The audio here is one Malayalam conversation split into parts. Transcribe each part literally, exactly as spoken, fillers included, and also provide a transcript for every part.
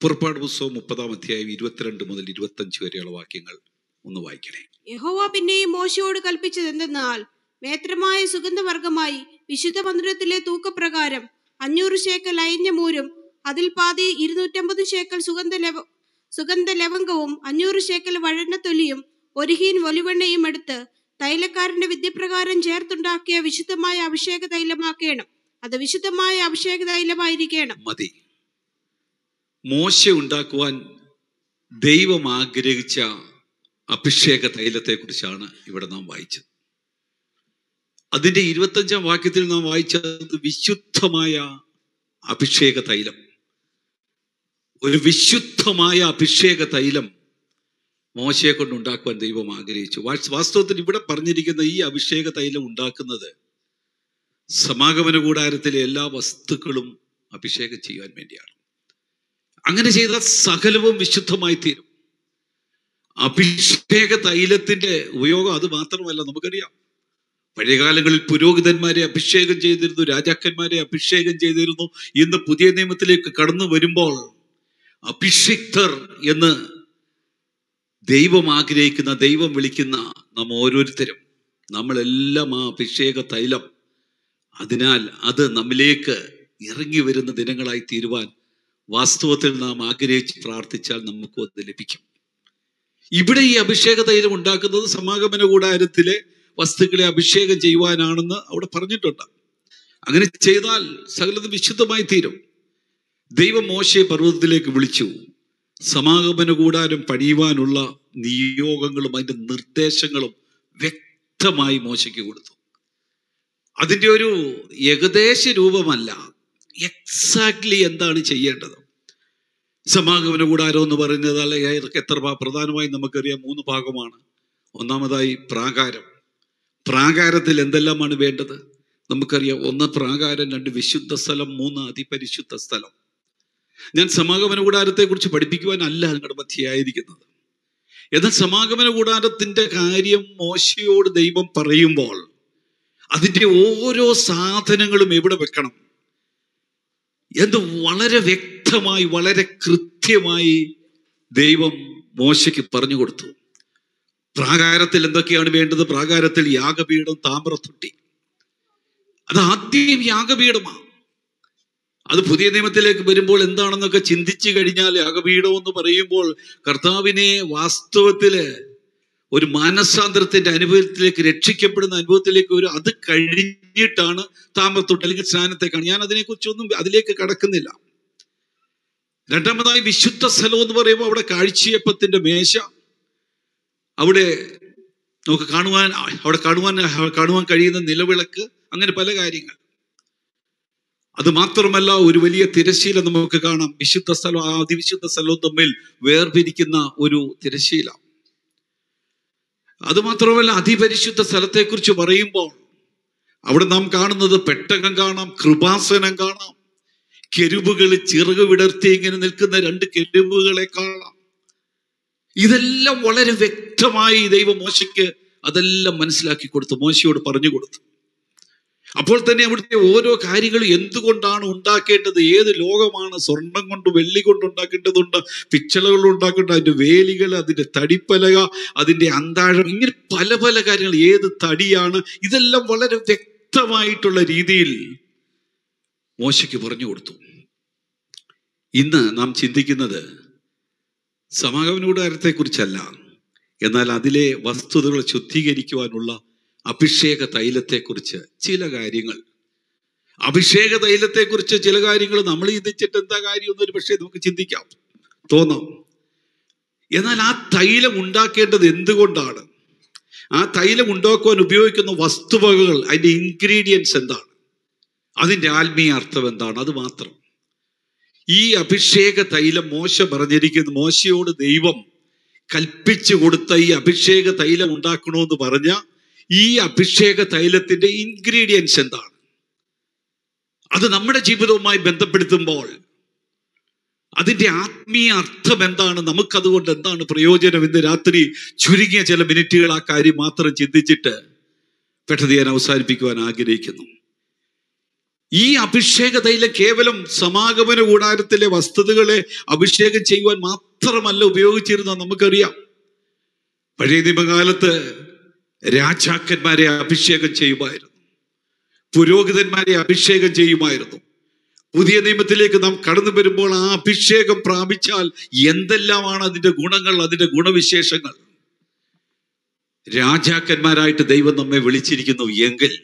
പുറപ്പാട് പുസ്തകം മുപ്പതാം അധ്യായം ഇരുപത്തിരണ്ട് മുതൽ ഇരുപത്തഞ്ച് വരെയുള്ള വാക്യങ്ങൾ ഒന്ന് വായിക്കണേ. യഹോവ പിന്നെയും മോശയോട് കൽപ്പിച്ചത് എന്തെന്നാൽ, മേത്രമായ സുഗന്ധവർഗമായി വിശുദ്ധ മന്ദിരത്തിലെ തൂക്കപ്രകാരം അഞ്ഞൂറ് ശേക്കൽ അയഞ്ഞ മൂരും അതിൽ പാതി ഇരുന്നൂറ്റമ്പത് ശേക്കൽ സുഗന്ധ ലവ സുഗന്ധ ലവംഗവും അഞ്ഞൂറ് ശേക്കൽ വഴനത്തൊലിയും ഒരു ഹീൻ ഒലിവെണ്ണയും എടുത്ത് തൈലക്കാരന്റെ വിദ്യപ്രകാരം ചേർത്തുണ്ടാക്കിയ വിശുദ്ധമായ അഭിഷേക തൈലമാക്കേണം. അത് വിശുദ്ധമായ അഭിഷേക തൈലമായിരിക്കണം. മതി. മോശ ഉണ്ടാക്കുവാൻ ദൈവം ആഗ്രഹിച്ച അഭിഷേക തൈലത്തെ കുറിച്ചാണ് ഇവിടെ നാം വായിച്ചത്. അതിന്റെ ഇരുപത്തഞ്ചാം വാക്യത്തിൽ നാം വായിച്ചത് വിശുദ്ധമായ അഭിഷേക തൈലം. ഒരു വിശുദ്ധമായ അഭിഷേക തൈലം മോശയെ കൊണ്ട് ഉണ്ടാക്കുവാൻ ദൈവം ആഗ്രഹിച്ചു. വാസ്തവത്തിൽ ഇവിടെ പറഞ്ഞിരിക്കുന്ന ഈ അഭിഷേക തൈലം ഉണ്ടാക്കുന്നത് സമാഗമന കൂടാരത്തിലെ എല്ലാ വസ്തുക്കളും അഭിഷേകം ചെയ്യാൻ വേണ്ടിയാണ്. അങ്ങനെ ചെയ്താൽ സകലവും വിശുദ്ധമായി തീരും. അഭിഷേക തൈലത്തിന്റെ ഉപയോഗം അത് മാത്രമല്ല, നമുക്കറിയാം പഴയകാലങ്ങളിൽ പുരോഹിതന്മാരെ അഭിഷേകം ചെയ്തിരുന്നു, രാജാക്കന്മാരെ അഭിഷേകം ചെയ്തിരുന്നു. ഇന്ന് പുതിയ നിയമത്തിലേക്ക് കടന്നു വരുമ്പോൾ അഭിഷിക്തർ എന്ന് ദൈവം ആഗ്രഹിക്കുന്ന, ദൈവം വിളിക്കുന്ന നാം ഓരോരുത്തരും, നമ്മളെല്ലാം ആ അഭിഷേക തൈലം, അതിനാൽ അത് നമ്മിലേക്ക് ഇറങ്ങി വരുന്ന ദിനങ്ങളായി തീരുവാൻ വാസ്തവത്തിൽ നാം ആഗ്രഹിച്ച് പ്രാർത്ഥിച്ചാൽ നമുക്ക് അത് ലഭിക്കും. ഇവിടെ ഈ അഭിഷേക തൈലം ഉണ്ടാക്കുന്നത് സമാഗമന കൂടാരത്തിലെ വസ്തുക്കളെ അഭിഷേകം ചെയ്യുവാനാണെന്ന് അവിടെ പറഞ്ഞിട്ടുണ്ട്. അങ്ങനെ ചെയ്താൽ സകലതും വിശുദ്ധമായി തീരും. ദൈവം മോശയെ പർവ്വതത്തിലേക്ക് വിളിച്ചു. സമാഗമന കൂടാരം പണിയുവാനുള്ള നിയോഗങ്ങളും അതിൻ്റെ നിർദ്ദേശങ്ങളും വ്യക്തമായി മോശയ്ക്ക് കൊടുത്തു. അതിൻ്റെ ഒരു ഏകദേശ രൂപമല്ല, എക്സാക്ട്ലി എന്താണ് ചെയ്യേണ്ടത്. സമാഗമന കൂടാരം എന്ന് പറയുന്നത് അല്ലെ എത്ര പ്രധാനമായി നമുക്കറിയാം, മൂന്ന് ഭാഗമാണ്. ഒന്നാമതായി പ്രാകാരം. പ്രാകാരത്തിൽ എന്തെല്ലാമാണ് വേണ്ടത് നമുക്കറിയാം. ഒന്ന് പ്രാകാരം, രണ്ട് വിശുദ്ധ സ്ഥലം, മൂന്ന് അതിപരിശുദ്ധ സ്ഥലം. ഞാൻ സമാഗമന കൂടാരത്തെ കുറിച്ച് പഠിപ്പിക്കുവാനല്ല നിങ്ങളുടെ മധ്യയായിരിക്കുന്നത്. എന്നാൽ സമാഗമന കൂടാരത്തിന്റെ കാര്യം മോശയോട് ദൈവം പറയുമ്പോൾ അതിൻ്റെ ഓരോ സാധനങ്ങളും എവിടെ വെക്കണം എന്ന് വളരെ വ്യക്തമായി, വളരെ കൃത്യമായി ദൈവം മോശയ്ക്ക് പറഞ്ഞു കൊടുത്തു. പ്രാകാരത്തിൽ എന്തൊക്കെയാണ് വേണ്ടത്? പ്രാകാരത്തിൽ യാഗപീഠം, താമ്രത്തൊട്ടി. അത് ആദ്യം യാഗപീഠമാണ്. അത് പുതിയ നിയമത്തിലേക്ക് വരുമ്പോൾ എന്താണെന്നൊക്കെ ചിന്തിച്ചു കഴിഞ്ഞാൽ യാഗപീഠം എന്ന് പറയുമ്പോൾ കർത്താവിനെ വാസ്തവത്തില് ഒരു മാനസാന്തരത്തിന്റെ അനുഭവത്തിലേക്ക്, രക്ഷിക്കപ്പെടുന്ന അനുഭവത്തിലേക്ക് ഒരു അത് കഴിഞ്ഞിട്ടാണ് താമ്രത്തൊട്ടി അല്ലെങ്കിൽ സ്നാനത്തെക്കാണ്. ഞാൻ അതിനെക്കുറിച്ചൊന്നും അതിലേക്ക് കടക്കുന്നില്ല. രണ്ടാമതായി വിശുദ്ധ സ്ഥലം എന്ന് പറയുമ്പോൾ അവിടെ കാഴ്ചയപ്പത്തിന്റെ മേശ, അവിടെ നമുക്ക് കാണുവാൻ അവിടെ കാണുവാൻ കാണുവാൻ കഴിയുന്ന നിലവിളക്ക്, അങ്ങനെ പല കാര്യങ്ങൾ. അത് മാത്രമല്ല, ഒരു വലിയ തിരശ്ശീല നമുക്ക് കാണാം. വിശുദ്ധ സ്ഥലം അതിവിശുദ്ധ സ്ഥലവും തമ്മിൽ വേർപിരിക്കുന്ന ഒരു തിരശ്ശീല. അത് മാത്രമല്ല, അതിപരിശുദ്ധ സ്ഥലത്തെക്കുറിച്ച് പറയുമ്പോൾ അവിടെ നാം കാണുന്നത് പെട്ടകം കാണാം, കൃപാസനം കാണാം, കെരുബുകൾ ചിറക് വിടർത്തി ഇങ്ങനെ നിൽക്കുന്ന രണ്ട് കെരുബുകളെ കാണാം. ഇതെല്ലാം വളരെ വ്യക്തമായി ദൈവം മോശയ്ക്ക് അതെല്ലാം മനസ്സിലാക്കി കൊടുത്തു, മോശയോട് പറഞ്ഞു കൊടുത്തു. അപ്പോൾ തന്നെ അവിടുത്തെ ഓരോ കാര്യങ്ങളും എന്തുകൊണ്ടാണ് ഉണ്ടാക്കേണ്ടത്, ഏത് ലോകമാണ്, സ്വർണം കൊണ്ട് വെള്ളി കൊണ്ട് ഉണ്ടാക്കേണ്ടതുണ്ട്, പിച്ചളകൾ ഉണ്ടാക്കേണ്ടത്, അതിൻ്റെ വേലികൾ, അതിൻ്റെ തടിപ്പലക, അതിൻ്റെ അന്താഴം, ഇങ്ങനെ പല പല കാര്യങ്ങൾ, ഏത് തടിയാണ്, ഇതെല്ലാം വളരെ വ്യക്തമായിട്ടുള്ള രീതിയിൽ മോശയ്ക്ക് പറഞ്ഞു കൊടുത്തു. ഇന്ന് നാം ചിന്തിക്കുന്നത് സമാഗമന കൂടാരത്തെക്കുറിച്ചല്ല, എന്നാൽ അതിലെ വസ്തുതകൾ ശുദ്ധീകരിക്കുവാനുള്ള അഭിഷേക തൈലത്തെക്കുറിച്ച് ചില കാര്യങ്ങൾ. അഭിഷേക തൈലത്തെക്കുറിച്ച് ചില കാര്യങ്ങൾ നമ്മൾ ചിന്തിച്ചിട്ട് എന്താ കാര്യം എന്നൊരു പക്ഷേ നമുക്ക് ചിന്തിക്കാം, തോന്നാം. എന്നാൽ ആ തൈലം ഉണ്ടാക്കേണ്ടത് എന്തുകൊണ്ടാണ്, ആ തൈലം ഉണ്ടാക്കുവാൻ ഉപയോഗിക്കുന്ന വസ്തുവകകൾ, അതിൻ്റെ ഇൻഗ്രീഡിയൻസ് എന്താണ്, അതിൻ്റെ ആത്മീയ അർത്ഥം എന്താണ്, അത് മാത്രം. ഈ അഭിഷേക തൈലം മോശ പറഞ്ഞിരിക്കുന്നു, മോശയോട് ദൈവം കൽപ്പിച്ചു കൊടുത്ത ഈ അഭിഷേക തൈലം ഉണ്ടാക്കണമെന്ന് പറഞ്ഞ ഈ അഭിഷേക തൈലത്തിന്റെ ഇൻഗ്രീഡിയൻസ് എന്താണ്, അത് നമ്മുടെ ജീവിതവുമായി ബന്ധപ്പെടുത്തുമ്പോൾ അതിൻ്റെ ആത്മീയ അർത്ഥം എന്താണ്, നമുക്കതുകൊണ്ട് എന്താണ് പ്രയോജനം. ഇന്ന് രാത്രി ചുരുങ്ങിയ ചില മിനിറ്റുകൾ ആ കാര്യം മാത്രം ചിന്തിച്ചിട്ട് പെട്ടെന്ന് ഞാൻ അവസാനിപ്പിക്കുവാൻ ആഗ്രഹിക്കുന്നു. ഈ അഭിഷേക തൈലം കേവലം സമാഗമന കൂടാരത്തിലെ വസ്തുതകളെ അഭിഷേകം ചെയ്യുവാൻ മാത്രമല്ല ഉപയോഗിച്ചിരുന്ന നമുക്കറിയാം. പഴയ നിയമകാലത്ത് രാജാക്കന്മാരെ അഭിഷേകം ചെയ്യുമായിരുന്നു, പുരോഹിതന്മാരെ അഭിഷേകം ചെയ്യുമായിരുന്നു. പുതിയ നിയമത്തിലേക്ക് നാം കടന്നു വരുമ്പോൾ ആ അഭിഷേകം പ്രാപിച്ചാൽ എന്തെല്ലാമാണ് അതിന്റെ ഗുണങ്ങൾ, അതിന്റെ ഗുണവിശേഷങ്ങൾ. രാജാക്കന്മാരായിട്ട് ദൈവം നമ്മെ വിളിച്ചിരിക്കുന്നു എങ്കിൽ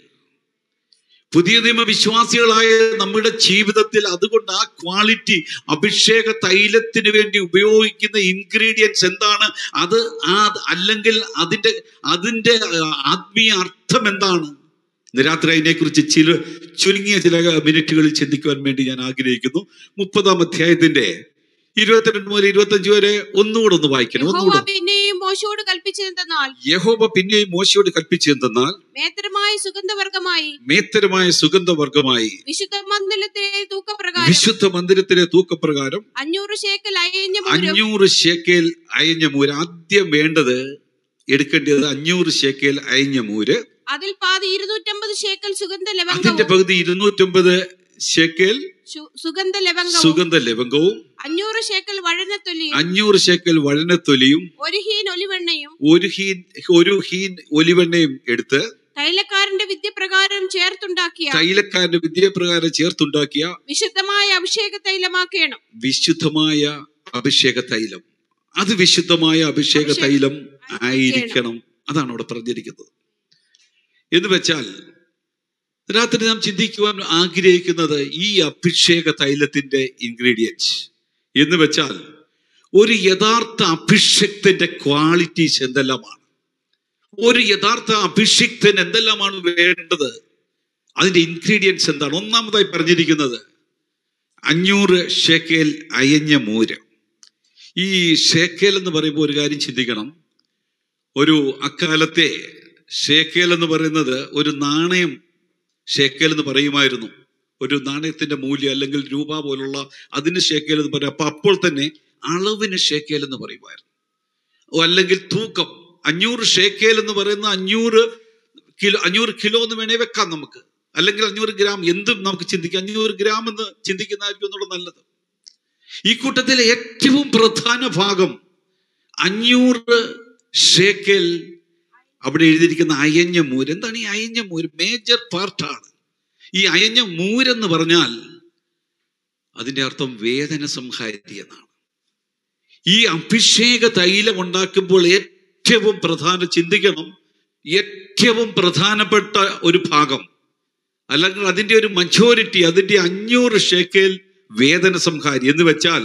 പുതിയ നിയമ വിശ്വാസികളായ നമ്മുടെ ജീവിതത്തിൽ അതുകൊണ്ട് ആ ക്വാളിറ്റി, അഭിഷേക തൈലത്തിന് വേണ്ടി ഉപയോഗിക്കുന്ന ഇൻഗ്രീഡിയൻസ് എന്താണ്, അത് ആ അല്ലെങ്കിൽ അതിൻ്റെ അതിൻ്റെ ആത്മീയ അർത്ഥം എന്താണ്? ഇന്ന് രാത്രി അതിനെക്കുറിച്ച് ചില ചുരുങ്ങിയ ചില മിനിറ്റുകളിൽ ചിന്തിക്കുവാൻ വേണ്ടി ഞാൻ ആഗ്രഹിക്കുന്നു. മുപ്പതാം അധ്യായത്തിന്റെ ഇരുപത്തിരണ്ട് മുതൽ ഇരുപത്തഞ്ച് വരെ ഒന്നുകൂടെ ഒന്ന് വായിക്കണം. ഒന്നുകൂടെ. പിന്നെയും മോശയോട് കൽപ്പിച്ചതെന്നാൽ യഹോവ പിന്നെയും മോശയോട് കൽപ്പിച്ചതെന്നാൽ മേത്തരമായ സുഗന്ധവർഗമായി മേത്തരമായ സുഗന്ധവർഗമായി വിശുദ്ധ മന്ദിരത്തിലെ തൂക്കപ്രകാരം വിശുദ്ധ മന്ദിരത്തിലെ തൂക്കപ്രകാരം അഞ്ഞൂറ് ശേക്കൽ അയഞ്ഞ അഞ്ഞൂറ് ശേക്കേൽ അയഞ്ഞ മൂര്. ആദ്യം വേണ്ടത് എടുക്കേണ്ടത് അഞ്ഞൂറ് ശേക്കേൽ അയഞ്ഞ മൂര്. അതിൽ പാതി ഇരുന്നൂറ്റമ്പത് ശേക്കൽ സുഗന്ധ ലവംഗവും അതിന്റെ പകുതി ഇരുന്നൂറ്റമ്പത് ശേക്കേൽ സുഗന്ധ ലവംഗവും സുഗന്ധ ലവംഗവും അഞ്ഞൂറ് ശേക്കൽ വഴനത്തൊലിയും അഞ്ഞൂറ് ശേക്കൽ വഴനത്തൊലിയും ഒരു ഹീൻ ഒലിവെണ്ണയും ഒരു ഹീൻ ഒരു ഹീൻ ഒലിവെണ്ണയും എടുത്ത് തൈലക്കാരന്റെ വിദ്യപ്രകാരം ചേർത്തുണ്ടാക്കിയ തൈലക്കാരന്റെ വിദ്യപ്രകാരം ചേർത്തുണ്ടാക്കിയ വിശുദ്ധമായ അഭിഷേക തൈലമാക്കണം. വിശുദ്ധമായ അഭിഷേക തൈലം, അത് വിശുദ്ധമായ അഭിഷേക തൈലം ആയിരിക്കണം. അതാണ് അവിടെ പറഞ്ഞിരിക്കുന്നത്. എന്ന് വെച്ചാൽ രാത്രി നാം ചിന്തിക്കുവാൻ ആഗ്രഹിക്കുന്നത് ഈ അഭിഷേക തൈലത്തിന്റെ ഇൻഗ്രീഡിയൻസ് എന്ന് വെച്ചാൽ ഒരു യഥാർത്ഥ അഭിഷേകത്തിന്റെ ക്വാളിറ്റീസ് എന്തെല്ലാമാണ്, ഒരു യഥാർത്ഥ അഭിഷേകത്തിന് എന്തെല്ലാമാണ് വേണ്ടത്, അതിന്റെ ഇൻഗ്രീഡിയൻസ് എന്താണ്. ഒന്നാമതായി പറഞ്ഞിരിക്കുന്നത് അഞ്ഞൂറ് ഷേക്കേൽ അയഞ്ഞ മൂര്. ഈ ഷേക്കേൽ എന്ന് പറയുമ്പോൾ ഒരു കാര്യം ചിന്തിക്കണം. ഒരു അക്കാലത്തെ ഷേക്കേൽ എന്ന് പറയുന്നത് ഒരു നാണയം ഷേക്കേൽ എന്ന് പറയുമായിരുന്നു. ഒരു നാണയത്തിന്റെ മൂല്യം അല്ലെങ്കിൽ രൂപ പോലുള്ള അതിന് ഷേക്കേൽ എന്ന് പറയും. അപ്പൊ അപ്പോൾ തന്നെ അളവിന് ഷേക്കേൽ എന്ന് പറയുമായിരുന്നു. അല്ലെങ്കിൽ തൂക്കം. അഞ്ഞൂറ് ഷേക്കേൽ എന്ന് പറയുന്ന അഞ്ഞൂറ് കിലോ അഞ്ഞൂറ് കിലോ എന്ന് വേണേ വെക്കാം നമുക്ക്, അല്ലെങ്കിൽ അഞ്ഞൂറ് ഗ്രാം എന്തും നമുക്ക് ചിന്തിക്കാം. അഞ്ഞൂറ് ഗ്രാം എന്ന് ചിന്തിക്കുന്നതായിരിക്കും എന്നുള്ളത് നല്ലത്. ഈ കൂട്ടത്തിലെ ഏറ്റവും പ്രധാന ഭാഗം അഞ്ഞൂറ് ഷേക്കേൽ അവിടെ എഴുതിയിരിക്കുന്ന അയഞ്ഞ മൂര്. എന്താണ് ഈ അയഞ്ഞ മൂര്? മേജർ പാർട്ടാണ്. ഈ അയഞ്ഞ മൂരെന്ന് പറഞ്ഞാൽ അതിന്റെ അർത്ഥം വേദന സംഹാരി എന്നാണ്. ഈ അഭിഷേക തൈലം ഉണ്ടാക്കുമ്പോൾ ഏറ്റവും പ്രധാന ചിന്തിക്കണം, ഏറ്റവും പ്രധാനപ്പെട്ട ഒരു ഭാഗം അല്ലെങ്കിൽ അതിന്റെ ഒരു മജോറിറ്റി, അതിന്റെ അഞ്ഞൂറ് ഷേക്കേൽ വേദന സംഹാരി എന്ന് വെച്ചാൽ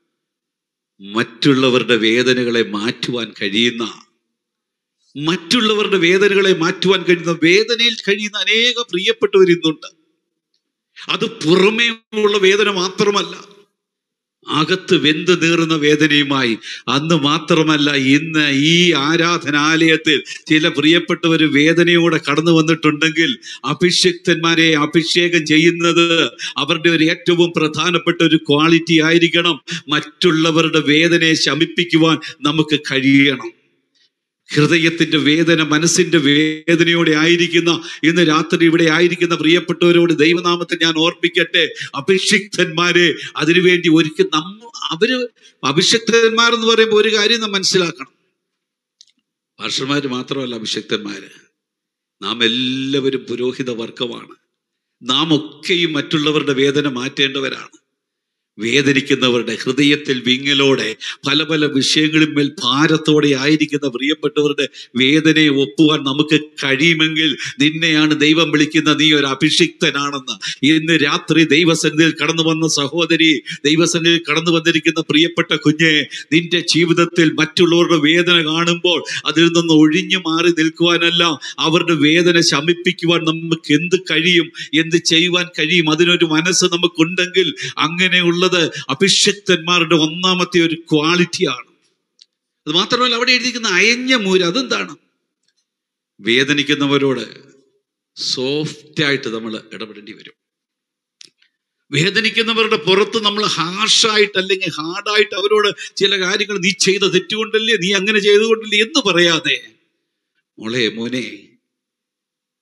മറ്റുള്ളവരുടെ വേദനകളെ മാറ്റുവാൻ കഴിയുന്ന മറ്റുള്ളവരുടെ വേദനകളെ മാറ്റുവാൻ കഴിയുന്ന വേദനയിൽ കഴിയുന്ന അനേക പ്രിയപ്പെട്ടവർ ഇന്നുണ്ട്. അത് പുറമേ ഉള്ള വേദന മാത്രമല്ല, അകത്ത് വെന്ത് നീറുന്ന വേദനയുമായി. അന്ന് മാത്രമല്ല, ഇന്ന് ഈ ആരാധനാലയത്തിൽ ചില പ്രിയപ്പെട്ടവർ വേദനയോടെ കടന്നു വന്നിട്ടുണ്ടെങ്കിൽ അഭിഷക്തന്മാരെ അഭിഷേകം ചെയ്യുന്നത് അവരുടെ ഒരു ഏറ്റവും പ്രധാനപ്പെട്ട ഒരു ക്വാളിറ്റി ആയിരിക്കണം. മറ്റുള്ളവരുടെ വേദനയെ ശമിപ്പിക്കുവാൻ നമുക്ക് കഴിയണം. ഹൃദയത്തിന്റെ വേദന, മനസ്സിന്റെ വേദനയോടെ ആയിരിക്കുന്ന ഇന്ന് രാത്രി ഇവിടെ ആയിരിക്കുന്ന പ്രിയപ്പെട്ടവരോട് ദൈവനാമത്തിൽ ഞാൻ ഓർപ്പിക്കട്ടെ, അഭിഷിക്തന്മാരെ അതിനുവേണ്ടി ഒരിക്കൽ നമ്മ അവര് അഭിഷിക്തന്മാരെന്ന് പറയുമ്പോൾ ഒരു കാര്യം നാം മനസ്സിലാക്കണം. പാസ്റ്റർമാര് മാത്രമല്ല അഭിഷിക്തന്മാര്, നാം എല്ലാവരും പുരോഹിത വർഗമാണ്. നാം ഒക്കെയും മറ്റുള്ളവരുടെ വേദന മാറ്റേണ്ടവരാണ്. വേദനിക്കുന്നവരുടെ ഹൃദയത്തിൽ വിങ്ങലോടെ പല പല വിഷയങ്ങളിന്മേൽ ഭാരത്തോടെ ആയിരിക്കുന്ന പ്രിയപ്പെട്ടവരുടെ വേദനയെ ഒപ്പുവാൻ നമുക്ക് കഴിയുമെങ്കിൽ നിന്നെയാണ് ദൈവം വിളിക്കുന്ന നീ ഒരു അഭിഷിക്തനാണെന്ന്. ഇന്ന് രാത്രി ദൈവസന്നിധിയിൽ കടന്നു വന്ന സഹോദരി, ദൈവസന്നിധിയിൽ കടന്നു വന്നിരിക്കുന്ന പ്രിയപ്പെട്ട കുഞ്ഞെ, നിന്റെ ജീവിതത്തിൽ മറ്റുള്ളവരുടെ വേദന കാണുമ്പോൾ അതിൽ നിന്ന് ഒഴിഞ്ഞു മാറി നിൽക്കുവാനല്ല, അവരുടെ വേദന ശമിപ്പിക്കുവാൻ നമുക്ക് എന്ത് കഴിയും, എന്ത് ചെയ്യുവാൻ കഴിയും, അതിനൊരു മനസ്സ് നമുക്കുണ്ടെങ്കിൽ അങ്ങനെയുള്ള അഭിഷക്തന്മാരുടെ ഒന്നാമത്തെ ഒരു ക്വാളിറ്റിയാണ്. അത് മാത്രമല്ല, അവിടെ എഴുതിയിരിക്കുന്ന അയഞ്ഞ മൂര് അതെന്താണ്? വേദനിക്കുന്നവരോട് സോഫ്റ്റ് ആയിട്ട് നമ്മൾ ഇടപെടേണ്ടി വരും. വേദനിക്കുന്നവരുടെ പുറത്ത് നമ്മൾ ഹാർഷായിട്ട് അല്ലെങ്കിൽ ഹാർഡായിട്ട് അവരോട് ചില കാര്യങ്ങൾ നീ ചെയ്ത തെറ്റുകൊണ്ടല്ലേ, നീ അങ്ങനെ ചെയ്തുകൊണ്ടല്ലേ എന്ന് പറയാതെ, മോളെ മോനെ,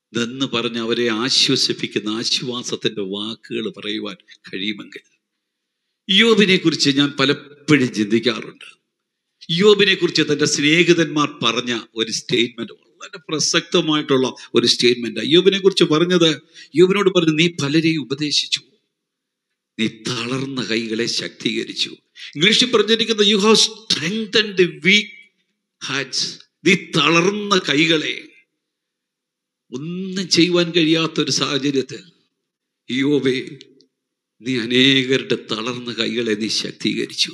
ഇതെന്ന് പറഞ്ഞ് അവരെ ആശ്വസിപ്പിക്കുന്ന ആശ്വാസത്തിന്റെ വാക്കുകൾ പറയുവാൻ കഴിയുമെങ്കിൽ. യോബിനെ കുറിച്ച് ഞാൻ പലപ്പോഴും ചിന്തിക്കാറുണ്ട്. യോബിനെ കുറിച്ച് തന്റെ സ്നേഹിതന്മാർ പറഞ്ഞ ഒരു സ്റ്റേറ്റ്മെന്റ് വളരെ പ്രസക്തമായിട്ടുള്ള ഒരു സ്റ്റേറ്റ്മെന്റ്. യോബിനെ കുറിച്ച് പറഞ്ഞത്, യോബിനോട് പറഞ്ഞു, നീ പലരെയും ഉപദേശിച്ചു, നീ തളർന്ന കൈകളെ ശക്തീകരിച്ചു. ഇംഗ്ലീഷിൽ പറഞ്ഞിരിക്കുന്നത്, you have strengthened the weak hands. നീ തളർന്ന കൈകളെ, ഒന്നും ചെയ്യുവാൻ കഴിയാത്തൊരു സാഹചര്യത്തിൽ യോബേ നീ അനേകരുടെ തളർന്ന കൈകളെ നീ ശക്തീകരിച്ചു.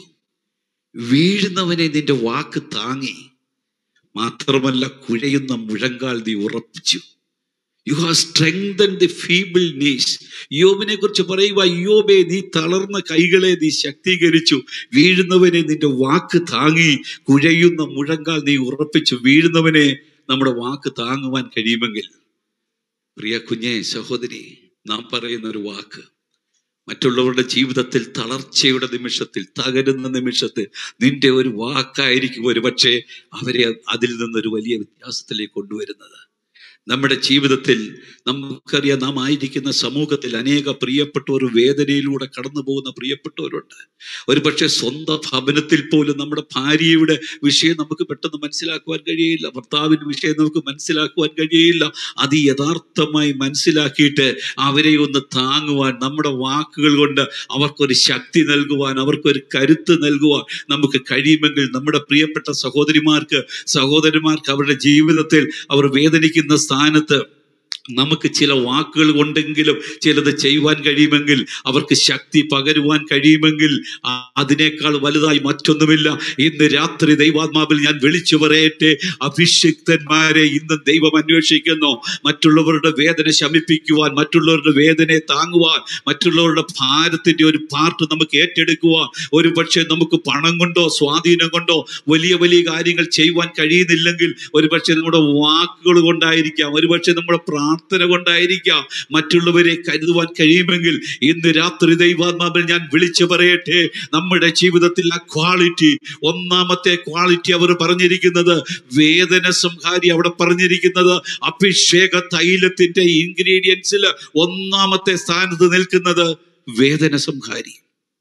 വീഴുന്നവനെ നിന്റെ വാക്ക് താങ്ങി, മാത്രമല്ല കുഴയുന്ന മുഴങ്കാൽ നീ ഉറപ്പിച്ചു. You have strengthened the feeble knees. യോബിനെ കുറിച്ച് പറയുക, യോബേ നീ തളർന്ന കൈകളെ നീ ശക്തീകരിച്ചു, വീഴുന്നവനെ നിന്റെ വാക്ക് താങ്ങി, കുഴയുന്ന മുഴങ്കാൽ നീ ഉറപ്പിച്ചു. വീഴുന്നവനെ നമ്മുടെ വാക്ക് താങ്ങുവാൻ കഴിയുമെങ്കിൽ, പ്രിയ കുഞ്ഞെ, സഹോദരി, നാം പറയുന്ന ഒരു വാക്ക് മറ്റുള്ളവരുടെ ജീവിതത്തിൽ തളർച്ചയുടെ നിമിഷത്തിൽ, തകരുന്ന നിമിഷത്തിൽ നിന്റെ ഒരു വാക്കായിരിക്കും ഒരു പക്ഷേ അവരെ അതിൽ നിന്നൊരു വലിയ വ്യത്യാസത്തിലേക്ക് കൊണ്ടുവരുന്നത്. നമ്മുടെ ജീവിതത്തിൽ നമുക്കറിയാം, നാം ആയിരിക്കുന്ന സമൂഹത്തിൽ അനേക പ്രിയപ്പെട്ടവർ വേദനയിലൂടെ കടന്നു പോകുന്ന പ്രിയപ്പെട്ടവരുണ്ട്. ഒരു പക്ഷേ സ്വന്തം ഭവനത്തിൽ പോലും നമ്മുടെ ഭാര്യയുടെ വിഷയം നമുക്ക് പെട്ടെന്ന് മനസ്സിലാക്കുവാൻ കഴിയില്ല, ഭർത്താവിൻ്റെ വിഷയം നമുക്ക് മനസ്സിലാക്കുവാൻ കഴിയില്ല. അത് യഥാർത്ഥമായി മനസ്സിലാക്കിയിട്ട് അവരെ ഒന്ന് താങ്ങുവാൻ, നമ്മുടെ വാക്കുകൾ കൊണ്ട് അവർക്കൊരു ശക്തി നൽകുവാൻ, അവർക്കൊരു കരുത്ത് നൽകുവാൻ നമുക്ക് കഴിയുമെങ്കിൽ, നമ്മുടെ പ്രിയപ്പെട്ട സഹോദരിമാർക്ക് സഹോദരന്മാർക്ക് അവരുടെ ജീവിതത്തിൽ അവർ വേദനിക്കുന്ന സ്ഥാനത്ത് നമുക്ക് ചില വാക്കുകൾ കൊണ്ടെങ്കിലും ചിലത് ചെയ്യുവാൻ കഴിയുമെങ്കിൽ, അവർക്ക് ശക്തി പകരുവാൻ കഴിയുമെങ്കിൽ, അതിനേക്കാൾ വലുതായി മറ്റൊന്നുമില്ല. ഇന്ന് രാത്രി ദൈവാത്മാവിൽ ഞാൻ വിളിച്ചു പറയട്ടെ, അഭിഷിക്തന്മാരെ ഇന്ന് ദൈവം അന്വേഷിക്കുന്നു. മറ്റുള്ളവരുടെ വേദന ശമിപ്പിക്കുവാൻ, മറ്റുള്ളവരുടെ വേദനയെ താങ്ങുവാൻ, മറ്റുള്ളവരുടെ ഭാരത്തിന്റെ ഒരു പാർട്ട് നമുക്ക് ഏറ്റെടുക്കുവാൻ. ഒരു പക്ഷേ നമുക്ക് പണം കൊണ്ടോ സ്വാധീനം കൊണ്ടോ വലിയ വലിയ കാര്യങ്ങൾ ചെയ്യുവാൻ കഴിയുന്നില്ലെങ്കിൽ, ഒരു പക്ഷേ നമ്മുടെ വാക്കുകൾ കൊണ്ടായിരിക്കാം, ഒരു പക്ഷേ നമ്മുടെ പ്രാർത്ഥന കൊണ്ടായിരിക്കാം മറ്റുള്ളവരെ കരുതുവാൻ കഴിയുമെങ്കിൽ, ഇന്ന് രാത്രി ദൈവാത്മാവിൽ ഞാൻ വിളിച്ചു പറയട്ടെ, നമ്മുടെ ജീവിതത്തിൽ ആ ക്വാളിറ്റി, ഒന്നാമത്തെ ക്വാളിറ്റി അവർ പറഞ്ഞിരിക്കുന്നത് വേദന സംഹാരി. അവിടെ പറഞ്ഞിരിക്കുന്നത് അഭിഷേക തൈലത്തിന്റെ ഇൻഗ്രീഡിയൻസിൽ ഒന്നാമത്തെ സ്ഥാനത്ത് നിൽക്കുന്നത് വേദന സംഹാരി.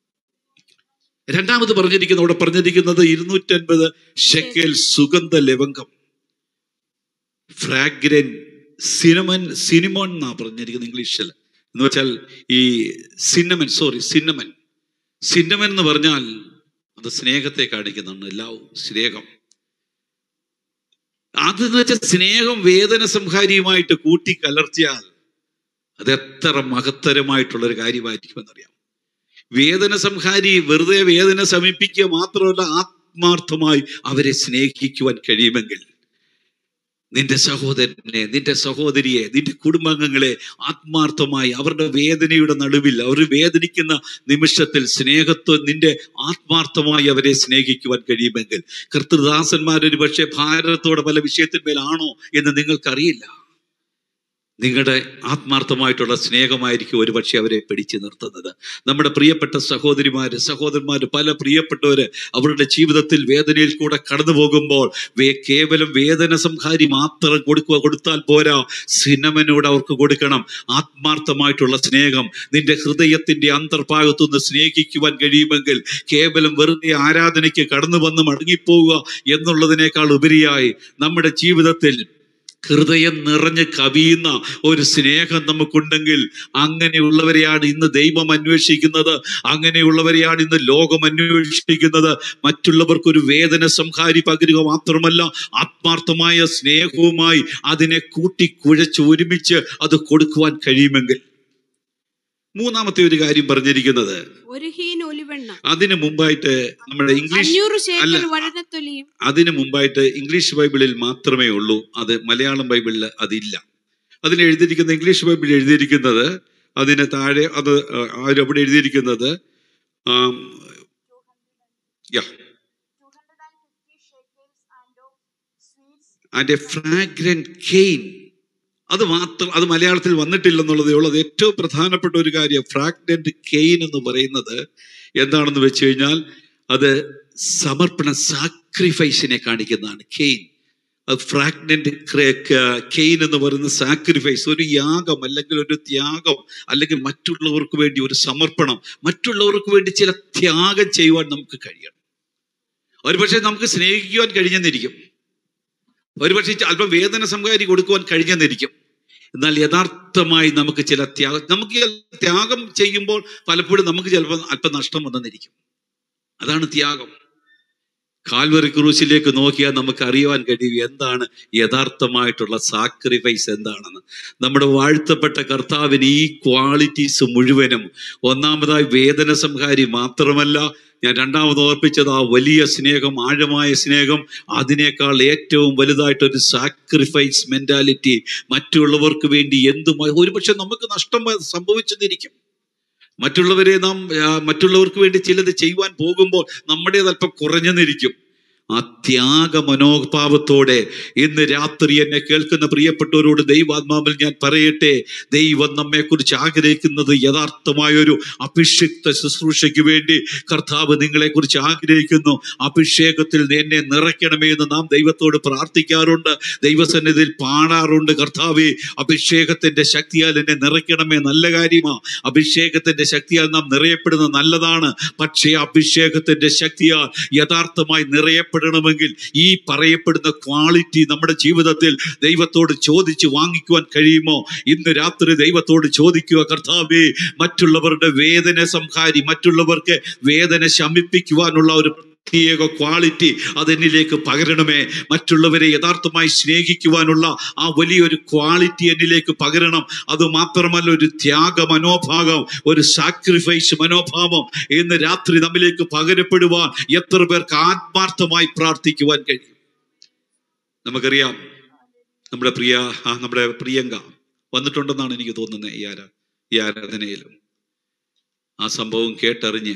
രണ്ടാമത് പറഞ്ഞിരിക്കുന്നത്, അവിടെ പറഞ്ഞിരിക്കുന്നത് ഇരുന്നൂറ്റൻപത് ഷെക്കൽ സുഗന്ധ ലവംഗം, ഫ്രാഗ്രൻ സിനമൻ, സിനിമോൺ എന്നാ പറഞ്ഞിരിക്കുന്നത് ഇംഗ്ലീഷിൽ. എന്ന് വെച്ചാൽ ഈ സിന്നമൻ, സോറി സിന്നമൻ, സിന്നമൻ എന്ന് പറഞ്ഞാൽ അത് സ്നേഹത്തെ കാണിക്കുന്നുണ്ട്, ലവ്, സ്നേഹം. അതെന്ന് വെച്ചാൽ സ്നേഹം വേദന സംഹാരിയുമായിട്ട് കൂട്ടിക്കലർത്തിയാൽ അത് എത്ര മഹത്തരമായിട്ടുള്ളൊരു കാര്യമായിരിക്കുമെന്നറിയാം. വേദന സംഹാരി വെറുതെ വേദന ശമിപ്പിക്കുക മാത്രമല്ല, ആത്മാർത്ഥമായി അവരെ സ്നേഹിക്കുവാൻ കഴിയുമെങ്കിൽ, നിന്റെ സഹോദരനെ, നിന്റെ സഹോദരിയെ, നിന്റെ കുടുംബാംഗങ്ങളെ ആത്മാർത്ഥമായി അവരുടെ വേദനയുടെ നടുവിൽ, അവർ വേദനിക്കുന്ന നിമിഷത്തിൽ സ്നേഹത്വ നിന്റെ ആത്മാർത്ഥമായി അവരെ സ്നേഹിക്കുവാൻ കഴിയുമെങ്കിൽ, കർത്തൃദാസന്മാരൊരു പക്ഷേ ഭാരതത്തോടെ പല വിഷയത്തിന്മേലാണോ എന്ന് നിങ്ങൾക്കറിയില്ല. നിങ്ങളുടെ ആത്മാർത്ഥമായിട്ടുള്ള സ്നേഹമായിരിക്കും ഒരു പക്ഷേ അവരെ പിടിച്ചു നിർത്തുന്നത്. നമ്മുടെ പ്രിയപ്പെട്ട സഹോദരിമാര് സഹോദരന്മാര് പല പ്രിയപ്പെട്ടവര് അവരുടെ ജീവിതത്തിൽ വേദനയിൽ കൂടെ കടന്നു പോകുമ്പോൾ വേ കേവലം വേദന സംഹാരി മാത്രം കൊടുക്കുക കൊടുത്താൽ പോരാ, സിനമനോട് അവർക്ക് കൊടുക്കണം ആത്മാർത്ഥമായിട്ടുള്ള സ്നേഹം. നിന്റെ ഹൃദയത്തിന്റെ അന്തർഭാഗത്തുനിന്ന് സ്നേഹിക്കുവാൻ കഴിയുമെങ്കിൽ, കേവലം വെറുതെ ആരാധനയ്ക്ക് കടന്നു വന്ന് മടങ്ങിപ്പോവുക എന്നുള്ളതിനേക്കാൾ ഉപരിയായി നമ്മുടെ ജീവിതത്തിൽ ഹൃദയം നിറഞ്ഞ് കവിയുന്ന ഒരു സ്നേഹം നമുക്കുണ്ടെങ്കിൽ, അങ്ങനെയുള്ളവരെയാണ് ഇന്ന് ദൈവം അന്വേഷിക്കുന്നത്, അങ്ങനെയുള്ളവരെയാണ് ഇന്ന് ലോകം അന്വേഷിക്കുന്നത്. മറ്റുള്ളവർക്കൊരു വേദന സംഹാരി പകരുക മാത്രമല്ല, ആത്മാർത്ഥമായ സ്നേഹവുമായി അതിനെ കൂട്ടിക്കുഴച്ച് ഒരുമിച്ച് അത് കൊടുക്കുവാൻ കഴിയുമെങ്കിൽ. മൂന്നാമത്തെ ഒരു കാര്യം പറഞ്ഞിരിക്കുന്നത്, അതിനു മുമ്പായിട്ട് നമ്മുടെ ഇംഗ്ലീഷ് അല്ല, അതിനു മുമ്പായിട്ട് ഇംഗ്ലീഷ് ബൈബിളിൽ മാത്രമേ ഉള്ളൂ, അത് മലയാളം ബൈബിളിൽ അതില്ല. അതിന് എഴുതിയിരിക്കുന്ന ഇംഗ്ലീഷ് ബൈബിളിൽ എഴുതിയിരിക്കുന്നത്, അതിന് താഴെ അത് അവിടെ എഴുതിയിരിക്കുന്നത് ആൻഡ് എ ഫ്രാഗ്രന്റ് കെയിൻ. അത് മാത്രം, അത് മലയാളത്തിൽ വന്നിട്ടില്ലെന്നുള്ളതേ ഉള്ളൂ. അത് ഏറ്റവും പ്രധാനപ്പെട്ട ഒരു കാര്യം. ഫ്രാഗ്രന്റ് കെയിൻ എന്ന് പറയുന്നത് എന്താണെന്ന് വെച്ച് കഴിഞ്ഞാൽ, അത് സമർപ്പണ, സാക്രിഫൈസിനെ കാണിക്കുന്നതാണ്. കെയിൻ ഫ്രാഗ്നന്റ് കെയിൻ എന്ന് പറയുന്ന സാക്രിഫൈസ്, ഒരു യാഗം അല്ലെങ്കിൽ ഒരു ത്യാഗം, അല്ലെങ്കിൽ മറ്റുള്ളവർക്ക് വേണ്ടി ഒരു സമർപ്പണം, മറ്റുള്ളവർക്ക് വേണ്ടി ചില ത്യാഗം ചെയ്യുവാൻ നമുക്ക് കഴിയണം. ഒരുപക്ഷെ നമുക്ക് സ്നേഹിക്കുവാൻ കഴിഞ്ഞെന്നിരിക്കും, ഒരുപക്ഷെ അല്പം വേദന സംഹാരി കൊടുക്കുവാൻ കഴിഞ്ഞെന്നിരിക്കും. എന്നാൽ യഥാർത്ഥമായി നമുക്ക് ചില ത്യാഗം, നമുക്ക് ത്യാഗം ചെയ്യുമ്പോൾ പലപ്പോഴും നമുക്ക് ചിലപ്പോൾ അല്പം നഷ്ടം വന്നെന്നിരിക്കും. അതാണ് ത്യാഗം. കാൽവറി ക്രൂശിലേക്ക് നോക്കിയാൽ നമുക്ക് അറിയുവാൻ കഴിയും എന്താണ് യഥാർത്ഥമായിട്ടുള്ള സാക്രിഫൈസ് എന്താണെന്ന്. നമ്മുടെ വാഴ്ത്തപ്പെട്ട കർത്താവിന് ഈ ക്വാളിറ്റീസ് മുഴുവനും, ഒന്നാമതായി വേദന സംഹാരി മാത്രമല്ല, ഞാൻ രണ്ടാമത് ഓർപ്പിച്ചത് ആ വലിയ സ്നേഹം, ആഴമായ സ്നേഹം, അതിനേക്കാൾ ഏറ്റവും വലുതായിട്ടൊരു സാക്രിഫൈസ് മെന്റാലിറ്റി. മറ്റുള്ളവർക്ക് വേണ്ടി എന്തുമായി, ഒരുപക്ഷെ നമുക്ക് നഷ്ടം സംഭവിച്ചെന്നിരിക്കും. മറ്റുള്ളവരെ നാം മറ്റുള്ളവർക്ക് വേണ്ടി ചിലത് ചെയ്യുവാൻ പോകുമ്പോൾ നമ്മുടേത് അല്പം കുറഞ്ഞെന്നിരിക്കും. ആ ത്യാഗ മനോഭാവത്തോടെ ഇന്ന് രാത്രി എന്നെ കേൾക്കുന്ന പ്രിയപ്പെട്ടവരോട് ദൈവാത്മാവിൽ ഞാൻ പറയട്ടെ, ദൈവം നമ്മെക്കുറിച്ച് ആഗ്രഹിക്കുന്നത് യഥാർത്ഥമായൊരു അഭിഷിക്ത ശുശ്രൂഷയ്ക്ക് വേണ്ടി കർത്താവ് നിങ്ങളെക്കുറിച്ച് ആഗ്രഹിക്കുന്നു. അഭിഷേകത്തിൽ എന്നെ നിറയ്ക്കണമേ എന്ന് നാം ദൈവത്തോട് പ്രാർത്ഥിക്കാറുണ്ട്, ദൈവസന്നിധിയിൽ പാടാറുണ്ട്. കർത്താവേ, അഭിഷേകത്തിന്റെ ശക്തിയാൽ എന്നെ നിറയ്ക്കണമേ. നല്ല കാര്യമാണ്, അഭിഷേകത്തിന്റെ ശക്തിയാൽ നാം നിറയപ്പെടുന്നത് നല്ലതാണ്. പക്ഷേ അഭിഷേകത്തിന്റെ ശക്തിയാൽ യഥാർത്ഥമായി നിറയപ്പെടുന്ന ണമെങ്കിൽ ഈ പറയപ്പെടുന്ന ക്വാളിറ്റി നമ്മുടെ ജീവിതത്തിൽ ദൈവത്തോട് ചോദിച്ച് വാങ്ങിക്കുവാൻ കഴിയുമോ? ഇന്ന് രാത്രി ദൈവത്തോട് ചോദിക്കുക, കർത്താവേ, മറ്റുള്ളവരുടെ വേദന സംഹാരി, മറ്റുള്ളവർക്ക് വേദന ശമിപ്പിക്കുവാനുള്ള ഒരു പ്രത്യേക ക്വാളിറ്റി അതെന്നിലേക്ക് പകരണമേ. മറ്റുള്ളവരെ യഥാർത്ഥമായി സ്നേഹിക്കുവാനുള്ള ആ വലിയൊരു ക്വാളിറ്റി എന്നിലേക്ക് പകരണം. അത് മാത്രമല്ല, ഒരു ത്യാഗ മനോഭാവം, ഒരു സാക്രിഫൈസ് മനോഭാവം ഇന്ന് രാത്രി നമ്മിലേക്ക് പകരപ്പെടുവാൻ എത്ര പേർക്ക് ആത്മാർത്ഥമായി പ്രാർത്ഥിക്കുവാൻ കഴിയും? നമുക്കറിയാം, നമ്മുടെ പ്രിയ നമ്മുടെ പ്രിയങ്ക വന്നിട്ടുണ്ടെന്നാണ് എനിക്ക് തോന്നുന്നത് ഈ ആരാ ഈ ആരാധനയിലും. ആ സംഭവം കേട്ടറിഞ്ഞ്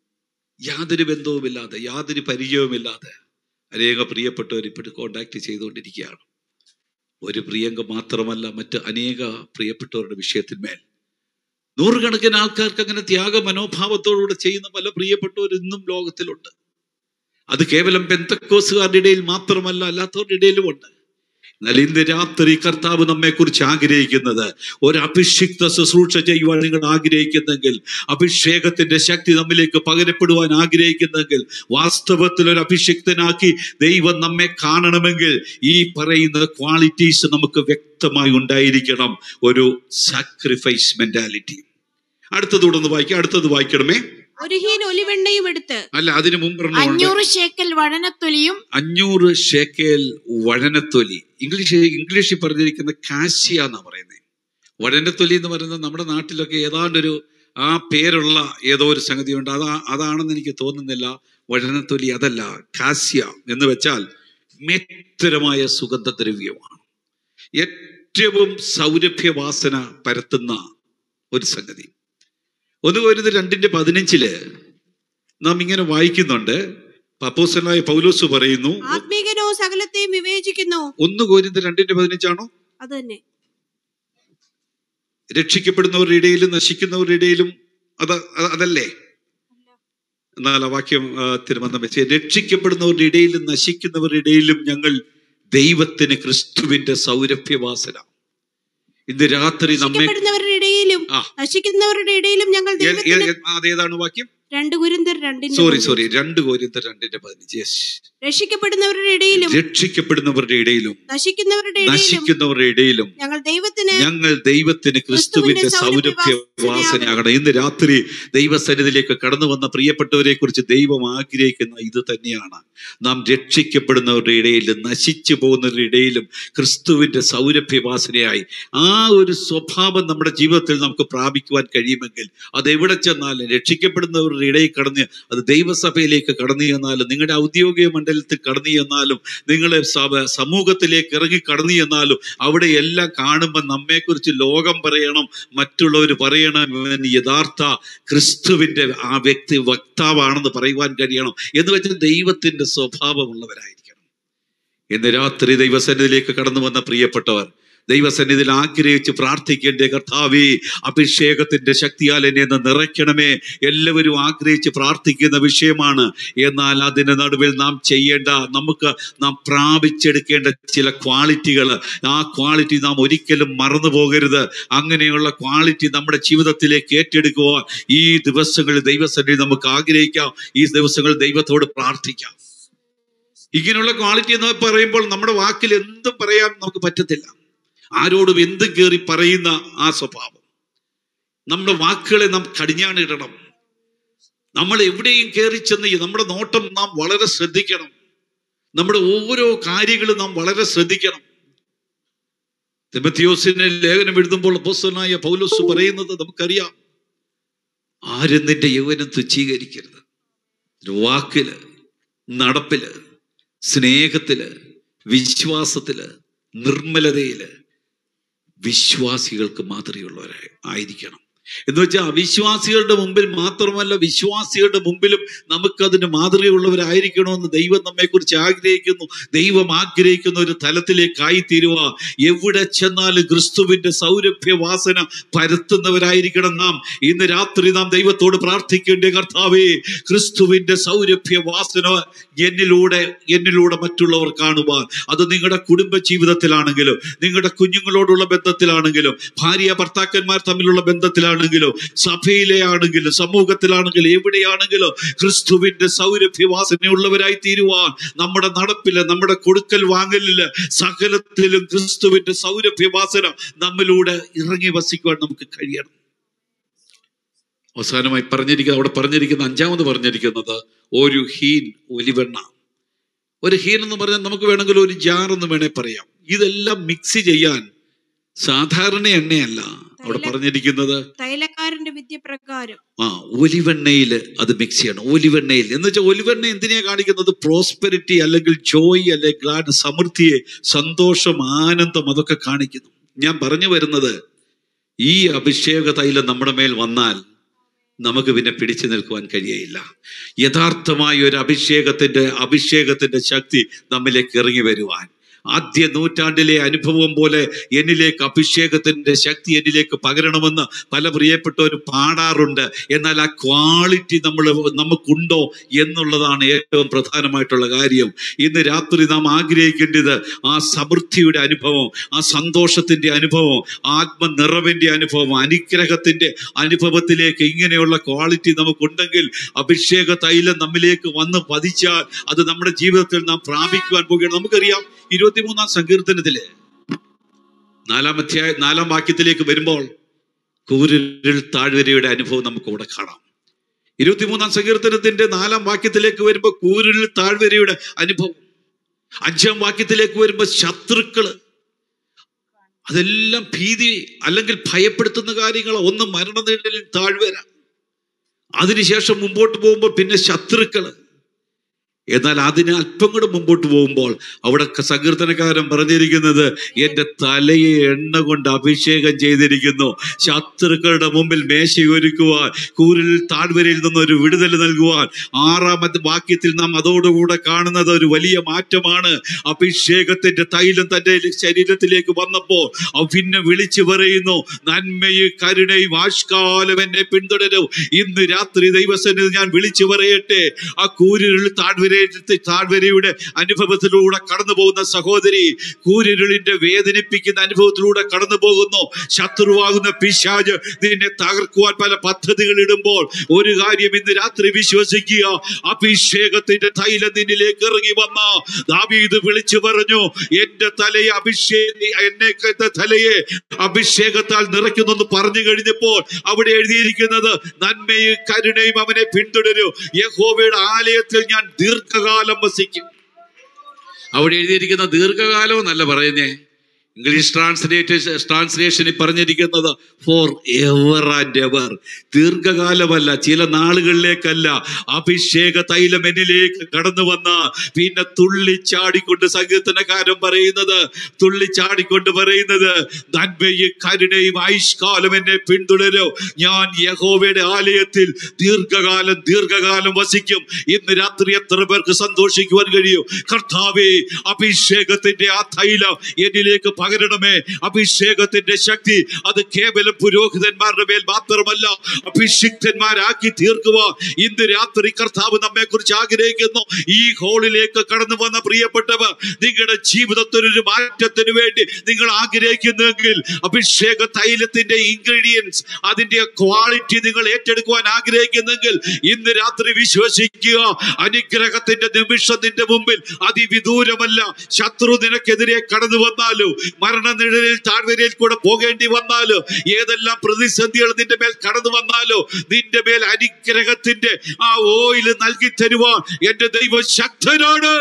യാതൊരു ബന്ധവുമില്ലാതെ, യാതൊരു പരിചയവുമില്ലാതെ അനേക പ്രിയപ്പെട്ടവർ ഇപ്പോഴും കോണ്ടാക്ട് ചെയ്തുകൊണ്ടിരിക്കുകയാണ്. ഒരു പ്രിയങ്ക മാത്രമല്ല, മറ്റ് അനേക പ്രിയപ്പെട്ടവരുടെ വിഷയത്തിന്മേൽ നൂറുകണക്കിന് ആൾക്കാർക്ക് അങ്ങനെ ത്യാഗ മനോഭാവത്തോടുകൂടെ ചെയ്യുന്ന പല പ്രിയപ്പെട്ടവർ ഇന്നും ലോകത്തിലുണ്ട്. അത് കേവലം പെന്തക്കോസുകാരുടെ ഇടയിൽ മാത്രമല്ല, അല്ലാത്തവരുടെ ഇടയിലും ഉണ്ട്. എന്നാൽ ഇന്ന് രാത്രി കർത്താവ് നമ്മെക്കുറിച്ച് ആഗ്രഹിക്കുന്നത്, ഒരു അഭിഷിക്ത ശുശ്രൂഷ ചെയ്യുവാൻ നിങ്ങൾ ആഗ്രഹിക്കുന്നെങ്കിൽ, അഭിഷേകത്തിന്റെ ശക്തി നമ്മിലേക്ക് പകരപ്പെടുവാൻ ആഗ്രഹിക്കുന്നെങ്കിൽ, വാസ്തവത്തിൽ ഒരു അഭിഷിക്തനാക്കി ദൈവം നമ്മെ കാണണമെങ്കിൽ ഈ പറയുന്ന ക്വാളിറ്റീസ് നമുക്ക് വ്യക്തമായി ഉണ്ടായിരിക്കണം. ഒരു സാക്രിഫൈസ് മെന്റാലിറ്റി. അടുത്തതോടൊന്ന് വായിക്കാം, അടുത്തത് വായിക്കണമേ. ഒരു ഹീൻ ഒലിവെണ്ണയും എടുത്ത്, അല്ല അതിന് മുമ്പ് അഞ്ഞൂറ് ശേക്കൽ വഴനത്തൊലിയും അഞ്ഞൂറ് ശേക്കൽ വഴനത്തൊലി. ഇംഗ്ലീഷ് ഇംഗ്ലീഷിൽ പറഞ്ഞിരിക്കുന്ന കാശിയ എന്നാ പറയുന്നത്. വഴനത്തൊലി എന്ന് പറയുന്നത് നമ്മുടെ നാട്ടിലൊക്കെ ഏതാണ്ടൊരു ആ പേരുള്ള ഏതോ ഒരു സംഗതിയുണ്ട്. അതാ അതാണെന്ന് എനിക്ക് തോന്നുന്നില്ല. വഴനത്തൊലി അതല്ല, കാസ്യ എന്ന് വെച്ചാൽ മേത്തരമായ സുഗന്ധദ്രവ്യമാണ്. ഏറ്റവും സൗരഭ്യവാസന പരത്തുന്ന ഒരു സംഗതി. ഒന്ന് കോരിന്ത്യർ രണ്ടിന്റെ പതിനഞ്ചില് നാം ഇങ്ങനെ വായിക്കുന്നുണ്ട്. അപ്പോസ്തലനായ പൗലോസ് പറയുന്നു, ആത്മീകനോ സകലത്തെയും വിവേചിക്കുന്നു. ഒന്ന് കോരിന്ത്യർ രണ്ടിന്റെ പതിനഞ്ചാണോ? അത് തന്നെ. രക്ഷിക്കപ്പെടുന്നവരുടെ ഇടയിലും നശിക്കുന്നവരുടെ ഇടയിലും അത് അതല്ലേ? എന്നാൽ ആ വാക്യം തിരുവന്തം വെച്ച്, രക്ഷിക്കപ്പെടുന്നവരുടെ ഇടയിലും നശിക്കുന്നവരുടെ ഇടയിലും ഞങ്ങൾ ദൈവത്തിന് ക്രിസ്തുവിന്റെ സൗരഭ്യവാസന. ഇന്ന് രാത്രി നമ്മെ ഇടയിലും നശിക്കുന്നവരുടെ ഇടയിലും ഞങ്ങൾ അതേതാണ് വാക്യം? രണ്ട് കൊരിന്ത്യർ രണ്ടിന്റെ സോറി സോറി രണ്ട് കൊരിന്ത്യർ രണ്ടിന്റെ പതിനഞ്ച്. രക്ഷിക്കപ്പെടുന്നവരുടെ ഇടയിലും രക്ഷിക്കപ്പെടുന്നവരുടെ ഇടയിലും നശിക്കുന്നവരുടെ നശിക്കുന്നവരുടെ ഇടയിലും ഞങ്ങൾ ദൈവത്തിന് ഞങ്ങൾ ദൈവത്തിന് ക്രിസ്തുവിന്റെ സൗരഭ്യവാസനയാകണം. ഇന്ന് രാത്രി ദൈവസന്നിധിയിലേക്ക് കടന്നു വന്ന പ്രിയപ്പെട്ടവരെ കുറിച്ച് ദൈവം ആഗ്രഹിക്കുന്ന ഇത് തന്നെയാണ്. നാം രക്ഷിക്കപ്പെടുന്നവരുടെ ഇടയിലും നശിച്ചു പോകുന്നവരുടെ ഇടയിലും ക്രിസ്തുവിന്റെ സൗരഭ്യവാസനയായി ആ ഒരു സ്വഭാവം നമ്മുടെ ജീവിതത്തിൽ നമുക്ക് പ്രാപിക്കുവാൻ കഴിയുമെങ്കിൽ, അത് എവിടെ ചെന്നാലും രക്ഷിക്കപ്പെടുന്നവരുടെ ഇടയിൽ കടന്ന്, അത് ദൈവസഭയിലേക്ക് കടന്നു ചെന്നാലും, നിങ്ങളുടെ ഔദ്യോഗിക മണ്ഡലത്തിൽ കടന്നു ചെന്നാലും, നിങ്ങളെ സമൂഹത്തിലേക്ക് ഇറങ്ങി കടന്നു ചെന്നാലും, അവിടെ എല്ലാം കാണുമ്പോൾ നമ്മെക്കുറിച്ച് ലോകം പറയണം, മറ്റുള്ളവർ പറയണം, യഥാർത്ഥ ക്രിസ്തുവിന്റെ ആ വ്യക്തി വക്താവാണെന്ന് പറയുവാൻ കഴിയണം. എന്ന് വെച്ചാൽ ദൈവത്തിന്റെ സ്വഭാവമുള്ളവരായിരിക്കണം. ഇന്ന് രാത്രി ദൈവസന്നിധിയിലേക്ക് കടന്നു വന്ന പ്രിയപ്പെട്ടവർ, ദൈവസന്നിധിയിൽ ആഗ്രഹിച്ച് പ്രാർത്ഥിക്കേണ്ട കർത്താവേ, അഭിഷേകത്തിന്റെ ശക്തിയാൽ എന്നെ ഒന്ന് നിറയ്ക്കണമേ. എല്ലാവരും ആഗ്രഹിച്ച് പ്രാർത്ഥിക്കുന്ന വിഷയമാണ്. എന്നാൽ അതിന് നടുവിൽ നാം ചെയ്യേണ്ട, നമുക്ക് നാം പ്രാപിച്ചെടുക്കേണ്ട ചില ക്വാളിറ്റികൾ, ആ ക്വാളിറ്റി നാം ഒരിക്കലും മറന്നു പോകരുത്. അങ്ങനെയുള്ള ക്വാളിറ്റി നമ്മുടെ ജീവിതത്തിലേക്ക് ഏറ്റെടുക്കുവാൻ ഈ ദിവസങ്ങളിൽ ദൈവസന്നിധി നമുക്ക് ആഗ്രഹിക്കാം. ഈ ദിവസങ്ങളിൽ ദൈവത്തോട് പ്രാർത്ഥിക്കാം. ഇങ്ങനെയുള്ള ക്വാളിറ്റി എന്ന് പറയുമ്പോൾ നമ്മുടെ വാക്കിൽ എന്തും പറയാൻ നമുക്ക് പറ്റത്തില്ല. ആരോടും എന്തും കയറി പറയുന്ന ആ സ്വഭാവം, നമ്മുടെ വാക്കുകളെ നാം കടിഞ്ഞാണിടണം. നമ്മൾ എവിടെയും കയറി ചെന്ന് നമ്മുടെ നോട്ടം നാം വളരെ ശ്രദ്ധിക്കണം. നമ്മുടെ ഓരോ കാര്യങ്ങളും നാം വളരെ ശ്രദ്ധിക്കണം. തിമോഥെയോസിനെ ലേഖനം എഴുതുമ്പോൾ അപ്പോസ്തലനായ പൗലോസ് പറയുന്നത് നമുക്കറിയാം. ആരും നിന്റെ യൗവനം തുച്ഛീകരിക്കരുത്. വാക്കില്, നടപ്പില്, സ്നേഹത്തില്, വിശ്വാസത്തില്, നിർമ്മലതയില് വിശ്വാസികൾക്ക് മാതൃകയുള്ളവരായി ആയിരിക്കണം. എന്ന് വെച്ചാൽ അവിശ്വാസികളുടെ മുമ്പിൽ മാത്രമല്ല, വിശ്വാസികളുടെ മുമ്പിലും നമുക്കതിന് മാതൃകയുള്ളവരായിരിക്കണമെന്ന് ദൈവം നമ്മെക്കുറിച്ച് ആഗ്രഹിക്കുന്നു. ദൈവം ആഗ്രഹിക്കുന്ന ഒരു തലത്തിലേക്കായി തീരുക. എവിടെ ചെന്നാലും ക്രിസ്തുവിന്റെ സൗരഭ്യവാസന പരത്തുന്നവരായിരിക്കണം നാം. ഇന്ന് രാത്രി നാം ദൈവത്തോട് പ്രാർത്ഥിക്കേണ്ട, കർത്താവേ, ക്രിസ്തുവിന്റെ സൗരഭ്യവാസന എന്നിലൂടെ എന്നിലൂടെ മറ്റുള്ളവർ കാണുവാൻ. അത് നിങ്ങളുടെ കുടുംബ ജീവിതത്തിലാണെങ്കിലും, നിങ്ങളുടെ കുഞ്ഞുങ്ങളോടുള്ള ബന്ധത്തിലാണെങ്കിലും, ഭാര്യ ഭർത്താക്കന്മാർ തമ്മിലുള്ള ബന്ധത്തിലാണെങ്കിലും, സഭയിലെ ആണെങ്കിലും, സമൂഹത്തിലാണെങ്കിലും, എവിടെയാണെങ്കിലും ക്രിസ്തുവിന്റെ സൗരഭ്യവാസനയുള്ളവരായി തീരുവാൻ നമ്മുടെ നടപ്പില്, നമ്മുടെ കൊടുക്കൽ വാങ്ങലില്, സകലത്തിലും ക്രിസ്തുവിന്റെ സൗരഭ്യവാസന നമ്മിലൂടെ ഇറങ്ങി വസിക്കുവാൻ നമുക്ക് കഴിയണം. അവസാനമായി പറഞ്ഞിരിക്കുന്നത്, അവിടെ പറഞ്ഞിരിക്കുന്ന അഞ്ചാമത് പറഞ്ഞിരിക്കുന്നത് ഒരു ഹീൻ ഒലിവെണ്ണ. ഒരു ഹീൻ എന്ന് പറഞ്ഞാൽ നമുക്ക് വേണമെങ്കിൽ ഒരു ജാർ എന്ന് വേണേ പറയാം. ഇതെല്ലാം മിക്സ് ചെയ്യാൻ സാധാരണ എണ്ണയല്ല അവിടെ പറഞ്ഞിരിക്കുന്നത്, തൈലക്കാരന്റെ വിദ്യ പ്രകാരം ആ ഒലിവെണ്ണയിൽ അത് മിക്സ് ചെയ്യണം. ഒലിവെണ്ണയിൽ എന്ന് വെച്ചാൽ ഒലിവെണ്ണ എന്തിനെയാ കാണിക്കുന്നത്? പ്രോസ്പെരിറ്റി അല്ലെങ്കിൽ ജോയ് അല്ലെങ്കിൽ ഗ്ലാഡ്, സമൃദ്ധിയെ, സന്തോഷം, ആനന്ദം, അതൊക്കെ കാണിക്കുന്നു. ഞാൻ പറഞ്ഞു വരുന്നത്, ഈ അഭിഷേക തൈലം നമ്മുടെ മേൽ വന്നാൽ നമുക്ക് പിന്നെ പിടിച്ചു നിൽക്കുവാൻ കഴിയയില്ല. യഥാർത്ഥമായ ഒരു അഭിഷേകത്തിന്റെ അഭിഷേകത്തിന്റെ ശക്തി നമ്മിലേക്ക് ഇറങ്ങി വരുവാൻ, ആദ്യ നൂറ്റാണ്ടിലെ അനുഭവം പോലെ എന്നിലേക്ക് അഭിഷേകത്തിന്റെ ശക്തി എന്നിലേക്ക് പകരണമെന്ന് പല പ്രിയപ്പെട്ടവരും പാടാറുണ്ട്. എന്നാൽ ആ ക്വാളിറ്റി നമ്മൾ നമുക്കുണ്ടോ എന്നുള്ളതാണ് ഏറ്റവും പ്രധാനമായിട്ടുള്ള കാര്യം. ഇന്ന് രാത്രി നാം ആഗ്രഹിക്കേണ്ടത് ആ സമൃദ്ധിയുടെ അനുഭവം, ആ സന്തോഷത്തിന്റെ അനുഭവം, ആത്മനിറവിന്റെ അനുഭവം, അനുഗ്രഹത്തിന്റെ അനുഭവത്തിലേക്ക് ഇങ്ങനെയുള്ള ക്വാളിറ്റി നമുക്കുണ്ടെങ്കിൽ, അഭിഷേക തൈലം നമ്മിലേക്ക് വന്ന് പതിച്ചാൽ അത് നമ്മുടെ ജീവിതത്തിൽ നാം പ്രാപിക്കുവാൻ പോകുകയാണ്. നമുക്കറിയാം, ഇരുപത്തിമൂന്നാം സങ്കീർത്തനത്തില് നാലാം അധ്യായ നാലാം വാക്യത്തിലേക്ക് വരുമ്പോൾ കൂരിരുൾ താഴ്വരയുടെ അനുഭവം നമുക്ക് ഇവിടെ കാണാം. ഇരുപത്തിമൂന്നാം സങ്കീർത്തനത്തിന്റെ നാലാം വാക്യത്തിലേക്ക് വരുമ്പോൾ കൂരിരുൾ താഴ്വരയുടെ അനുഭവം, അഞ്ചാം വാക്യത്തിലേക്ക് വരുമ്പോൾ ശത്രുക്കള്, അതെല്ലാം ഭീതി അല്ലെങ്കിൽ ഭയപ്പെടുത്തുന്ന കാര്യങ്ങൾ. ഒന്ന് മരണനിഴലിൽ താഴ്വര, അതിനുശേഷം മുമ്പോട്ട് പോകുമ്പോൾ പിന്നെ ശത്രുക്കള്. എന്നാൽ അതിന് അല്പം കൂടെ മുമ്പോട്ട് പോകുമ്പോൾ അവിടെ സങ്കീർത്തനക്കാരൻ പറഞ്ഞിരിക്കുന്നത്, എന്റെ തലയെ എണ്ണ കൊണ്ട് അഭിഷേകം ചെയ്തിരിക്കുന്നു, ശത്രുക്കളുടെ മുമ്പിൽ മേശയൊരുക്കുവാൻ, കൂരിൽ താഴ്വരയിൽ നിന്നൊരു വിടുതൽ നൽകുവാൻ. ആറാമത്തെ വാക്യത്തിൽ നാം അതോടുകൂടെ കാണുന്നത് ഒരു വലിയ മാറ്റമാണ്. അഭിഷേകത്തിന്റെ തൈലം തന്റെ ശരീരത്തിലേക്ക് വന്നപ്പോൾ പിന്നെ വിളിച്ചു പറയുന്നു, നന്മയും കരുണയും ആഷ്കാലം എന്നെ പിന്തുടരും. ഇന്ന് രാത്രി ദൈവസന്നിധി ഞാൻ വിളിച്ചു പറയട്ടെ, ആ കൂരിരുൾ താഴ്വര താഴ്വരയുടെ അനുഭവത്തിലൂടെ കടന്നു പോകുന്ന സഹോദരി, കൂരിരുളിന്റെ വേദനിപ്പിക്കുന്ന അനുഭവത്തിലൂടെ കടന്നു പോകുന്നു. ശത്രുവാകുന്ന പിശാച് നിന്നെ തകർക്കുവാൻ പല പദ്ധതികൾ ഇടുമ്പോൾ ഒരു കാര്യം ഇന്ന് രാത്രി വിശ്വസിക്കുക, അഭിഷേകത്തിന്റെ തൈലം നിന്നിലേക്ക് ഇറങ്ങി വന്ന ദാവീദ് വിളിച്ചു പറഞ്ഞു, എന്റെ തലയെ അഭിഷേക എന്നെ തലയെ അഭിഷേകത്താൽ നിറയ്ക്കുന്നെന്ന് പറഞ്ഞു കഴിഞ്ഞപ്പോൾ അവിടെ എഴുതിയിരിക്കുന്നത്, നന്മയും കരുണയും അവനെ പിന്തുടരും, യഹോവയുടെ ആലയത്തിൽ ഞാൻ ദീർഘകാലം വസിക്കും. അവിടെ എഴുതിയിരിക്കുന്ന ദീർഘകാലം എന്നല്ല പറയുന്നേ, ഇംഗ്ലീഷ് ട്രാൻസ്ലേറ്റേഷൻ ട്രാൻസ്ലേഷനിൽ പറഞ്ഞിരിക്കുന്നത് ഫോർ എവർ ആൻഡ് എവർ. ദീർഘകാലമല്ല, ചില നാളുകളിലേക്കല്ല. അഭിഷേക തൈലം എന്നിലേക്ക് കടന്നു വന്ന പിന്നെ തുള്ളിച്ചാടിക്കൊണ്ട് സങ്കീർത്തനക്കാരൻ പറയുന്നത്, തുള്ളിച്ചാടിക്കൊണ്ട് പറയുന്നത്, നന്മയും കരുണയും ആയുഷ്കാലം എന്നെ പിന്തുടരും, ഞാൻ യഹോവയുടെ ആലയത്തിൽ ദീർഘകാലം ദീർഘകാലം വസിക്കും. ഇന്ന് രാത്രി എത്ര പേർക്ക് സന്തോഷിക്കുവാൻ കഴിയും? കർത്താവേ, അഭിഷേകത്തിന്റെ ആ തൈലം എന്നിലേക്ക് പകരണമേ. അഭിഷേകത്തിന്റെ ശക്തി അത് കേവലം പുരോഹിതന്മാരുടെ മേൽ മാത്രമല്ല, അഭിഷിക്തന്മാരാക്കി തീർക്കുക ഇന്ന് രാത്രി കർത്താവ് നമ്മെ കുറിച്ച് ആഗ്രഹിക്കുന്നു. ഈ ഹോളിലേക്ക് കടന്നു വന്ന പ്രിയപ്പെട്ടവർ, നിങ്ങളുടെ ജീവിതത്തിനൊരു മാറ്റത്തിന് വേണ്ടി നിങ്ങൾ ആഗ്രഹിക്കുന്നെങ്കിൽ, അഭിഷേക തൈലത്തിന്റെ ഇൻഗ്രീഡിയൻസ് അതിന്റെ ക്വാളിറ്റി നിങ്ങൾ ഏറ്റെടുക്കുവാൻ ആഗ്രഹിക്കുന്നെങ്കിൽ, ഇന്ന് രാത്രി വിശ്വസിക്കുക, അനുഗ്രഹത്തിന്റെ നിമിഷം നിന്റെ മുമ്പിൽ അതിവിദൂരമല്ല. ശത്രു നിനക്കെതിരെ കടന്നു വന്നാലോ, മരണനിഴലിൽ താഴ്വരയിൽ കൂടെ പോകേണ്ടി വന്നാലോ, ഏതെല്ലാം പ്രതിസന്ധികൾ നിന്റെ മേൽ കടന്നു വന്നാലോ, നിന്റെ മേൽ അനുഗ്രഹത്തിന്റെ ആ ഓയിൽ നൽകി തരുവാൻ എന്റെ ദൈവം ശക്തനാണ്.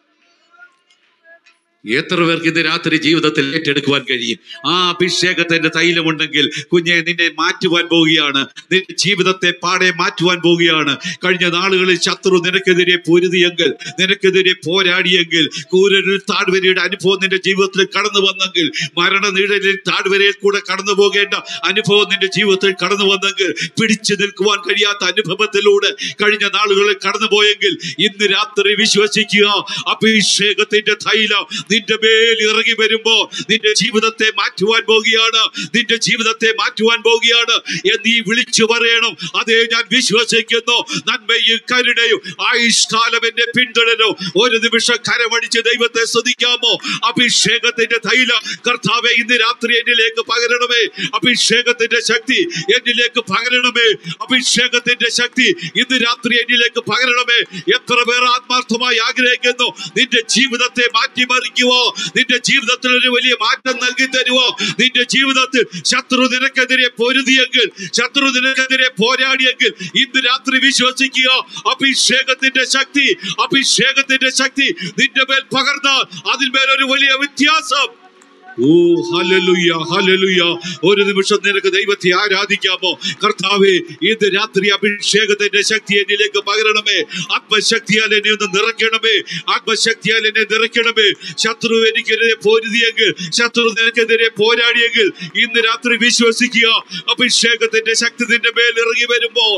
എത്ര പേർക്ക് ഇന്ന് രാത്രി ജീവിതത്തിൽ ഏറ്റെടുക്കുവാൻ കഴിയും? ആ അഭിഷേകത്തിന്റെ തൈലമുണ്ടെങ്കിൽ കുഞ്ഞെ, നിന്നെ മാറ്റുവാൻ പോവുകയാണ്, നിന്റെ ജീവിതത്തെ പാടെ മാറ്റുവാൻ പോവുകയാണ്. കഴിഞ്ഞ നാളുകളിൽ ശത്രു നിനക്കെതിരെ പൊരുതിയെങ്കിൽ, നിനക്കെതിരെ പോരാടിയെങ്കിൽ, കൂരരിൽ താഴ്വരയുടെ അനുഭവം നിന്റെ ജീവിതത്തിൽ കടന്നു വന്നെങ്കിൽ, മരണനിഴലിൽ താഴ്വരയിൽ കൂടെ കടന്നു പോകേണ്ട അനുഭവം നിന്റെ ജീവിതത്തിൽ കടന്നു വന്നെങ്കിൽ, പിടിച്ചു നിൽക്കുവാൻ കഴിയാത്ത അനുഭവത്തിലൂടെ കഴിഞ്ഞ നാളുകളിൽ കടന്നു പോയെങ്കിൽ, ഇന്ന് രാത്രി വിശ്വസിക്കുക, അഭിഷേകത്തിന്റെ തൈലം നിന്റെ മേൽ ഇറങ്ങി വരുമ്പോ നിന്റെ ജീവിതത്തെ മാറ്റുവാൻ പോകുകയാണ്, നിന്റെ ജീവിതത്തെ മാറ്റുവാൻ പോകുകയാണ് എന്ന് ഈ വിളിച്ചു പറയണം. അതേ, ഞാൻ വിശ്വസിക്കുന്നു. നന്മയും കരുണയും ആയുഷ്കാലം എന്നെ പിന്തുടരും. ഒരു നിമിഷം കരമടിച്ച് ദൈവത്തെ സ്തുതിക്കാമോ? അഭിഷേകത്തിന്റെ തൈലം കർത്താവേ ഇന്ന് രാത്രി എന്നിലേക്ക് പകരണമേ. അഭിഷേകത്തിന്റെ ശക്തി എന്നിലേക്ക് പകരണമേ. അഭിഷേകത്തിന്റെ ശക്തി ഇന്ന് രാത്രി എന്നിലേക്ക് പകരണമേ. എത്ര പേർ ആത്മാർത്ഥമായി ആഗ്രഹിക്കുന്നു നിന്റെ ജീവിതത്തെ മാറ്റിമറിക്കുക, നിന്റെ ജീവിതത്തിൽ ഒരു വലിയ മാറ്റം നൽകി തരുവോ? നിന്റെ ജീവിതത്തിൽ ശത്രു നിനക്കെതിരെ പൊരുതിയെങ്കിൽ, ശത്രു നിനക്കെതിരെ പോരാടിയെങ്കിൽ, ഇന്ന് രാത്രി വിശ്വസിക്കുക, അഭിഷേകത്തിന്റെ ശക്തി അഭിഷേകത്തിന്റെ ശക്തി നിന്റെ മേൽ പകർന്നാൽ അതിന്മേൽ ഒരു വലിയ വ്യത്യാസം. ഓ ഹല്ലേലൂയ, ഹല്ലേലൂയ. ഒരു നിമിഷം നിനക്ക് ദൈവത്തെ ആരാധിക്കാമോ? കർത്താവേ, ഇന്ന് രാത്രി അഭിഷേകത്തിന്റെ ശക്തി എന്നിലേക്ക് പകരണമേ. ആത്മശക്തിയാൽ എന്നെ ഒന്ന് നിറയ്ക്കണമേ. ആത്മശക്തിയാൽ എന്നെ നിറയ്ക്കണമേ. ശത്രു എനിക്കെതിരെ പൊരുതിയെങ്കിൽ, ശത്രു നിനക്കെതിരെ പോരാടിയെങ്കിൽ, ഇന്ന് രാത്രി വിശ്വസിക്കുക, അഭിഷേകത്തിന്റെ ശക്തി നിന്റെ മേൽ ഇറങ്ങി വരുമ്പോൾ,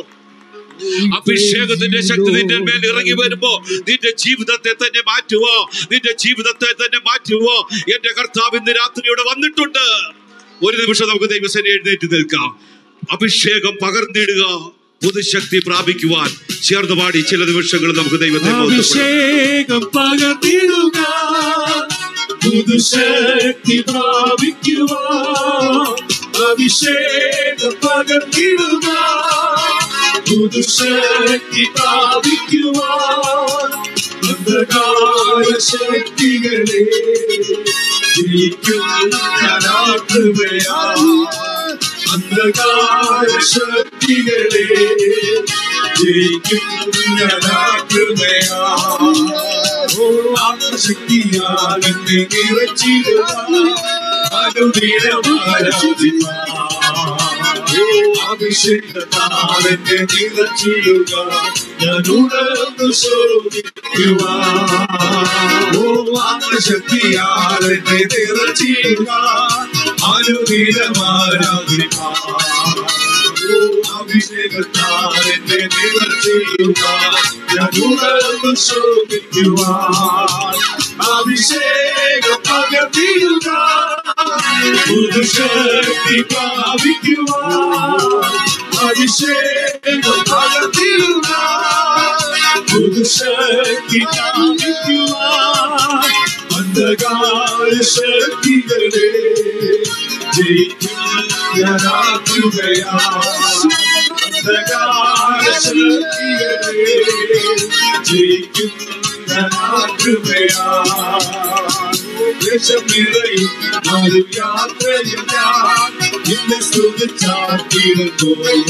അഭിഷേകത്തിന്റെ ശക്തി നിന്റെ മേൽ ഇറങ്ങി വരുമ്പോ നിന്റെ ജീവിതത്തെ തന്നെ മാറ്റുക, നിന്റെ ജീവിതത്തെ തന്നെ മാറ്റുക. എന്റെ കർത്താവ് ഇന്ന് രാത്രിയോടെ വന്നിട്ടുണ്ട്. ഒരു നിമിഷം നമുക്ക് ദൈവസേന എഴുന്നേറ്റ് നിൽക്കാം. അഭിഷേകം പകർന്നിടുക, പുതുശക്തി പ്രാപിക്കുവാൻ ചേർന്ന് പാടി ചില നിമിഷങ്ങൾ നമുക്ക് ദൈവത്തെ അഭിഷേകം പകർന്നിടുക, പുതുശക്തി പ്രാപിക്കുവാൻ. അഭിഷേകം പകർന്നിടുക, പുതുശക്തി പ്രാപിക്കുവാൻ. അന്ധകാര ശക്തികളെ ജയിക്കുന്നവയാ, അന്ധകാര ശക്തികളെ ജയിക്കുന്നവയാ. ഓ ആത്മശക്തിയാൽ എന്നെ നിറച്ചിടുക, അനുദിനമാരാധിക്കുക. അഭിഷേകത്താൽ എന്നെ നിറച്ചിടുക, ഞാൻ ഉണർന്നു ശോഭിക്കുവാൻ. ഓ ആത്മശക്തിയാൽ എന്നെ നിറച്ചിടുക, അനുദിനമാരാധിക്കാൻ. ഓ അഭിഷേകത്താൽ എന്നെ നിറച്ചിടുക, ഞാൻ ഉണർന്നു ശോഭിക്കുവാൻ. അഭിഷേകം പകർന്നിടുക, പുതുശക്തി പ്രാപിക്കുവാൻ. അഭിഷേകം പകർന്നിടുക, പുതുശക്തി പ്രാപിക്കുവാൻ. അന്ധകാര ശക്തികളെ ജയിക്കുകയാ, അന്ധകാര ശക്തികളെ ജയിക്കുകയാ. ദേശം നിറയും ഒരു യാത്രയിൽ ഞാൻ നിന്നെ സ്തുതിച്ചാർത്തിടുന്നു.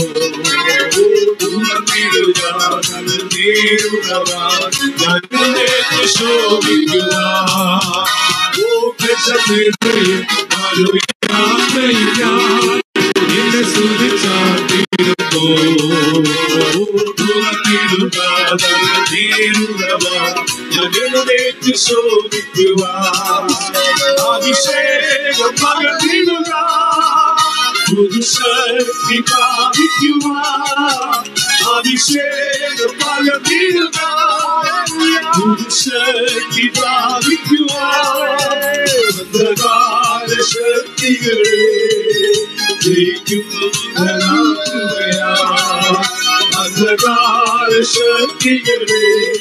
ഉണർന്നിടുക, നേടുക, ഞാൻ നിന്നെ ശോഭിക്കുക. ഓ ദേശം നിറയും ഒരു യാത്രയിൽ ഞാൻ നിന്നെ സ്തുതിച്ചാർത്തിടുന്നു. ഉണർന്നിടുക, നേടുക, ഞാൻ എഴുന്നേറ്റ് ശോഭിക്കുവാൻ. അഭിഷേകം പകർന്നിടുക, പുതുശക്തി പ്രാപിക്കുവാൻ. അഭിഷേകം പകർന്നിടുക, പുതുശക്തി പ്രാപിക്കുവാൻ. അന്ധകാര ശക്തികളെ ജയിക്കുന്നവനാകുകയാ. അന്ധകാര ശക്തികളെ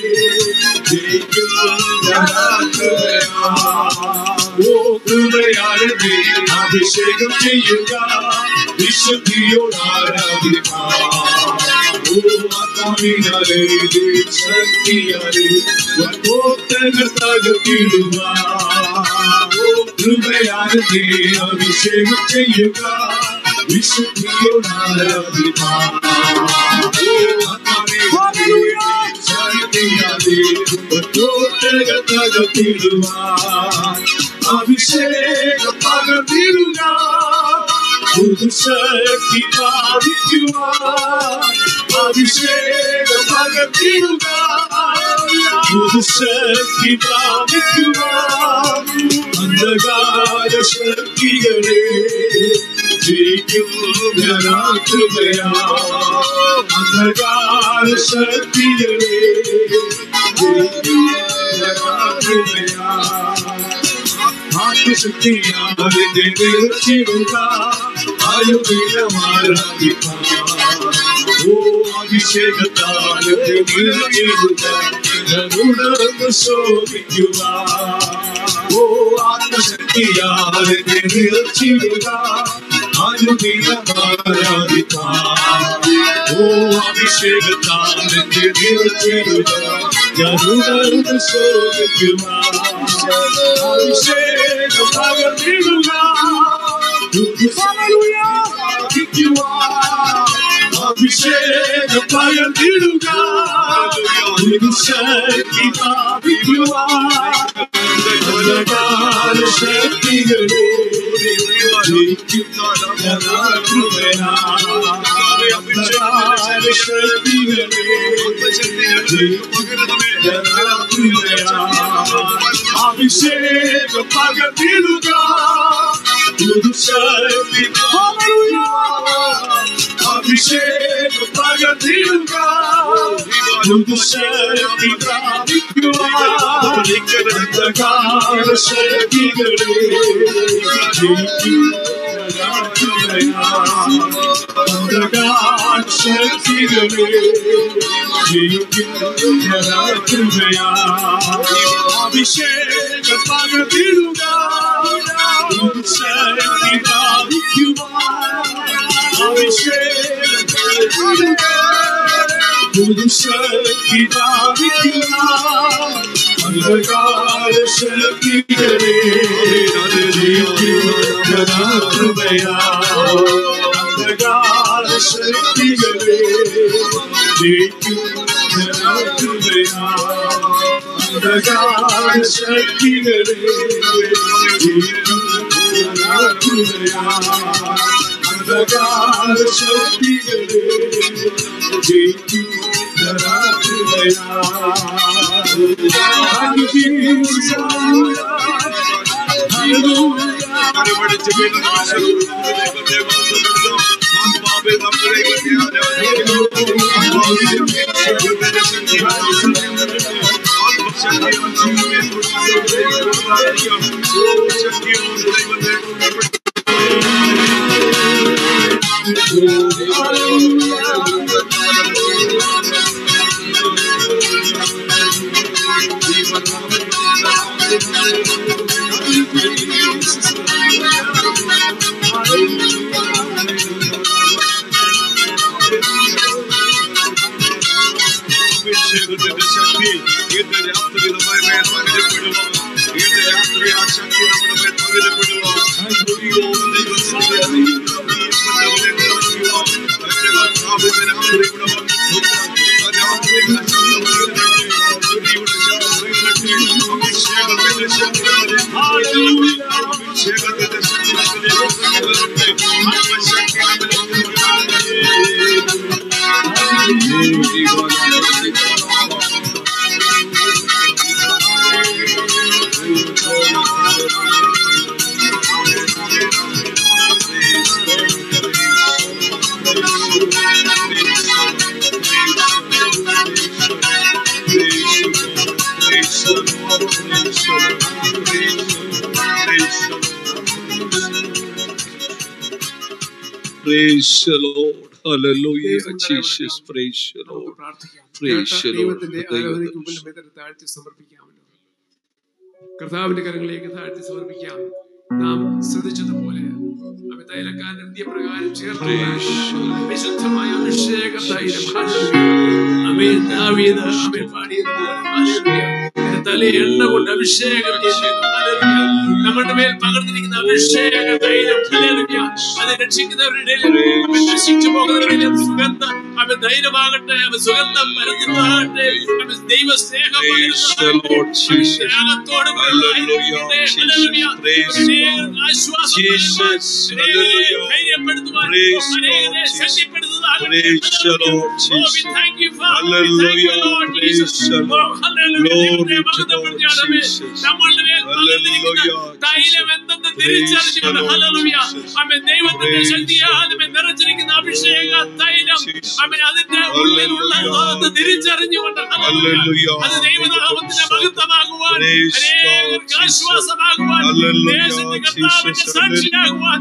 ജയിക്കുന്നവനാകുകയാ. ഓ കൃപയാലെ നീ അഭിഷേകം ചെയ്യുക, വിശുദ്ധിയോട് ആരാധിക്കാം. ഓ ആത്മാവിനാലെ ശക്തിയാലെ കോട്ടകൾ തകർത്തിടുക. ഓ കൃപയാലെ നീ അഭിഷേകം ചെയ്യുക, വിശുദ്ധിയോട് ആരാധിക്കാം. ശക്തിയാലെ കോട്ടകൾ തകർത്തിടുക. അഭിഷേകം പകർന്നിടുക, പുതുശക്തി പ്രാപിക്കുവാൻ. അഭിഷേകം പകർന്നിടുക, പുതുശക്തി പ്രാപിക്കുവാൻ. അന്ധകാര ശക്തികളെ ജയിക്കുന്നവനാകുകയാ. അന്ധകാര ശക്തികളെ ജയിക്കുന്നവനാകുകയാ. ആത്മശക്തിയാലെ നിറച്ചിടുക, ആയുധമാരാധിക്കാം. ഓ അഭിഷേകത്താൽ നിറച്ചിടുക, ഉണർന്ന് ശോഭിക്കുക. ഓ ആത്മശക്തിയാലെ നിറച്ചിടുക, ആയുധമാരാധിക്കാം. ഓ അഭിഷേകത്താൽ നിറച്ചിടുക, ഉണർന്ന് ശോഭിക്കുക. അഭിഷേകം പകർന്നിടുക, അഭിഷേകം പകർന്നിടുക, ശക്തി പ്രാപിക്കുവാൻ. അന്ധകാര ശക്തികളെ ജയിക്കുന്നവനാകുകയാ. അന്ധകാര ശക്തികളെ ജയിക്കുന്നവനാകുകയാ. അഭിഷേകം പകർന്നിടുക, പുതുശക്തി പ്രാപിക്കുവാൻ. അഭിഷേകം പകർന്നിടുക, പുതുശക്തി പ്രാപിക്കുവാൻ. അന്ധകാര ശക്തികളെ ജയിക്കുന്നവനാകുകയാ. അന്ധകാര ശക്തികളെ ജയിക്കുന്നവനാകുകയാ. അഭിഷേകം പകർന്നിടുക, പുതുശക്തി പ്രാപിക്കുവാൻ. അഭിഷേകം പകർന്നിടുക, പുതുശക്തി പ്രാപിക്കുവാൻ. അന്ധകാര ശക്തികളെ ജയിക്കുന്നവനാകുകയാ. അന്ധകാര ശക്തികളെ ജയിക്കുന്നവനാകുകയാ. അന്ധകാര ശക്തികളെ ജയിക്കുന്നവനാകുകയാ. അന്ധകാര ശക്തികളെ ജയിക്കുന്നവനാകുകയാ. അഭിഷേകത്തിന്റെ ശക്തി ഇന്ന് രാത്രി നമ്മുടെ മേൽ പകരപ്പെടുക. ഇന്ന് രാത്രി ആ ശക്തി നമ്മുടെ മേൽ പകരപ്പെടുക. അഭിഷേകത്തിന്റെ Praise the Lord. Hallelujah. Jesus. Praise the Lord. Praise the Lord. ദൈവത്തിന്റെ ആരാധനയ്ക്ക് മുമ്പിൽ നമ്മെ തന്നെ താഴ്ത്തി സമർപ്പിക്കാമല്ലോ. കർത്താവിന്റെ കരങ്ങളിലേക്ക് താഴ്ത്തി സമർപ്പിക്കാം. നാം ശ്രദ്ധിച്ചതുപോലെ തൈലക്കാരന്റെ വിദ്യപ്രകാരം ചേർത്ത് വിശുദ്ധമായ അഭിഷേക തൈലം തലയിൽ എണ്ണ കൊണ്ട് അഭിഷേകം നമ്മുടെ മേൽ പകർന്നിരിക്കുന്ന അഭിഷേക തൈലം അത് രക്ഷിക്കുന്നവരുടെ നശിച്ചു പോകുന്നവരുടെ സുഗന്ധം അവൻ ധൈര്യമാകട്ടെ, അവൻ സുഗന്ധം പരത്തുന്നതാകട്ടെ, അവൻ ദൈവ സ്നേഹം ധൈര്യപ്പെടുത്തുവാൻ തൈലം എന്തെന്ന് തിരിച്ചറിഞ്ഞുകൊണ്ട് അവൻ ദൈവത്തിന്റെ ശക്തിയാൽ നിറച്ചിരിക്കുന്ന അഭിഷേക തൈലം അവൻ അതിന്റെ ഉള്ളിലുള്ളത് തിരിച്ചറിഞ്ഞുകൊണ്ട് അത് ദൈവനാമത്തിന്റെ മഹത്വമാകുവാൻ, അനേകർക്ക് ആശ്വാസമാകുവാൻ, ദേശത്തിന്റെ കർത്താവിന്റെ സാക്ഷിയാകുവാൻ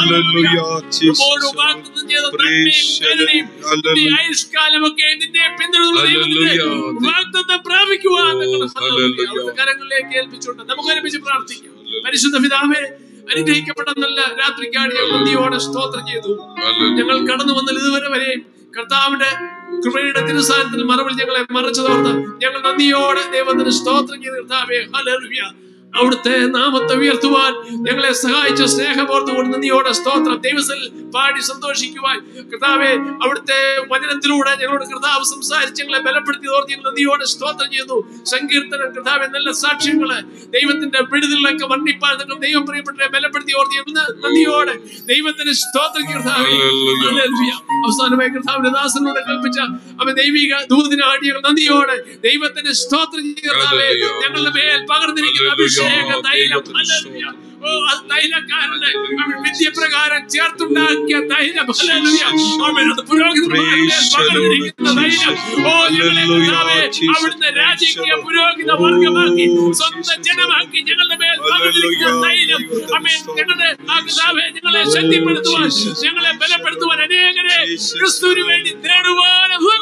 ആയുഷ്കാലമൊക്കെ നിന്നെ പിന്തുടരുന്ന വാഗ്ദത്തം പ്രാപിക്കുവാൻ കരങ്ങളിലേക്ക് ഏൽപ്പിച്ചുകൊണ്ട് നമുക്ക് ഒരുമിച്ച് പ്രാർത്ഥിക്കാം. പരിശുദ്ധ പിതാവേ, അനുഗ്രഹിക്കപ്പെട്ട നല്ല രാത്രിക്കാണ് ഞങ്ങൾ നന്ദിയോടെ സ്തോത്രം ചെയ്തു. ഞങ്ങൾ കടന്നു വന്നാൽ ഇതുവരെ വരെയും കർത്താവിന്റെ കൃപയുടെ തിരുസാരത്തിൽ മറവിൽ ഞങ്ങളെ മറച്ചതോർത്ത് ഞങ്ങൾ നന്ദിയോടെ ദൈവത്തിന് സ്തോത്രം ചെയ്ത് കർത്താവേ ഹല്ലേലൂയ അവിടുത്തെ നാമത്തെ ഉയർത്തുവാൻ ഞങ്ങളെ സഹായിച്ച സ്നേഹമോർത്തുകൊണ്ട് നന്ദിയോടെ സ്തോത്രം. ദൈവത്തിൽ പാടി സന്തോഷിക്കുവാൻ കർത്താവെ അവിടുത്തെ വചനത്തിലൂടെ ഞങ്ങളോട് കർത്താവ് സംസാരിച്ച് ഞങ്ങളെ ബലപ്പെടുത്തി ഓർത്ത് ഞങ്ങൾ നന്ദിയോടെ സ്തോത്രം ചെയ്യുന്നു. സങ്കീർത്തനം കർത്താവെ നല്ല സാക്ഷ്യങ്ങള് ദൈവത്തിന്റെ വിടുതലൊക്കെ വർണ്ണിപ്പാൻ നിങ്ങൾ ദൈവം പ്രിയപ്പെട്ട ബലപ്പെടുത്തി ഓർത്ത് നന്ദിയോടെ ദൈവത്തിന് സ്തോത്രം കർത്താവെ. അവസാനമായി കർത്താവിന്റെ ദാസനോട് കൽപ്പിച്ച അവൻ ദൈവിക ദൂതിനാടി ഞങ്ങൾ നന്ദിയോടെ ദൈവത്തിന് സ്തോത്രം കർത്താവെ. ഞങ്ങളുടെ മേൽ പകർന്നിരിക്കുന്ന അഭിഷേകം തൈലം ഓ അത് തൈലക്കാരന് അവൻ വിദ്യപ്രകാരം ചേർത്തുണ്ടാക്കിയ തൈലം അവൻ അത് പുരോഹിതന്മാരുടെ പകർന്നിരിക്കുന്ന തൈലം ഓ ഞങ്ങളെ അവിടുന്ന് രാജകീയ പുരോഹിത വർഗമാക്കി സ്വന്തം ജനമാക്കി ഞങ്ങളുടെ മേൽ പകർന്നിരിക്കുന്ന തൈലം അവൻ ഞങ്ങളുടെ ഞങ്ങളെ ശക്തിപ്പെടുത്തുവാൻ ഞങ്ങളെ ബലപ്പെടുത്തുവാൻ അനേകരെ ക്രിസ്തുവിന് വേണ്ടി നേടുവാൻ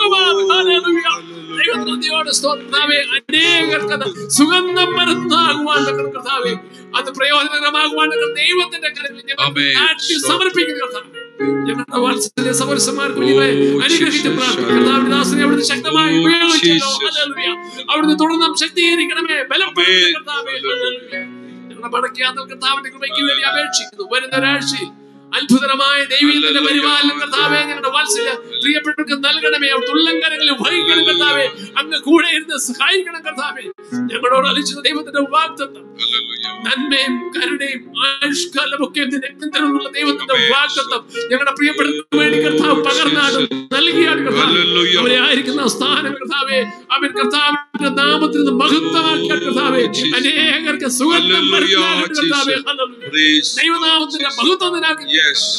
ദൈവത്തോടെ സ്തോത്രമേ. അനേകർക്ക് സുഗന്ധം പരത്താകുവാൻ കർത്താവേ അത് പ്രയോജനകരമാകുവാൻ ദൈവത്തിന്റെ കരങ്ങളിൽ ഞങ്ങൾ സമർപ്പിക്കുന്ന കർത്താവേ. ഞങ്ങളുടെ വാത്സല്യ സഹോദരന്മാർക്ക് കുഞ്ഞുങ്ങളെ അനുഗ്രഹിച്ച് പ്രാർത്ഥിക്കുന്നു. കർത്താവിന്റെ ദാസനെ അവിടുന്ന് ശക്തമായി ഉപയോഗിച്ചല്ലോ. ഹല്ലേലൂയ. അവിടുന്ന് തുടർന്നും ശക്തീകരിക്കണമേ, ബലപ്പെടുത്തണമേ കർത്താവേ. ഹല്ലേലൂയ. ഞങ്ങളുടെ മടക്കിയാൽ കർത്താവിന്റെ കൃപയ്ക്ക് വേണ്ടി അപേക്ഷിക്കുന്നു. വരുന്ന ഒരാഴ്ചയിൽ അത്ഭുതമായ ദൈവത്തിന്റെ പരിപാലനം കർത്താവേ ഞങ്ങളുടെ വാത്സല്യ പ്രിയപ്പെട്ടവർക്ക് നൽകണമേ. അവർ തുള്ളങ്കരങ്ങളിൽ വഹിക്കണം കർത്താവേ. അങ്ങ് കൂടെ ഇരുന്ന് സഹായിക്കണം കർത്താവേ. ഞങ്ങളോട് അലിച്ച ദൈവത്തിന്റെ വാഗ്ദത്തം നന്മയും കരുണയും ആയുഷ്കാലമൊക്കെ പിന്തുടർന്നുള്ള ദൈവത്തിന്റെ വാഗ്ദത്തം ഞങ്ങളുടെ പ്രിയപ്പെട്ടവർക്ക് വേണ്ടി കർത്താവ് പകർന്നാലും നൽകിയാണ് കർത്താവ്. അവരെ ആയിരിക്കുന്ന സ്ഥാനം കർത്താവേ അവൻ കർത്താവിന്റെ നാമത്തിൽ നിന്ന് മഹത്വമാക്കിയ കർത്താവേ അനേകർക്ക് സുഗന്ധം കർത്താവേ ദൈവനാമത്തിന്റെ മഹത്വം നിനാക്കി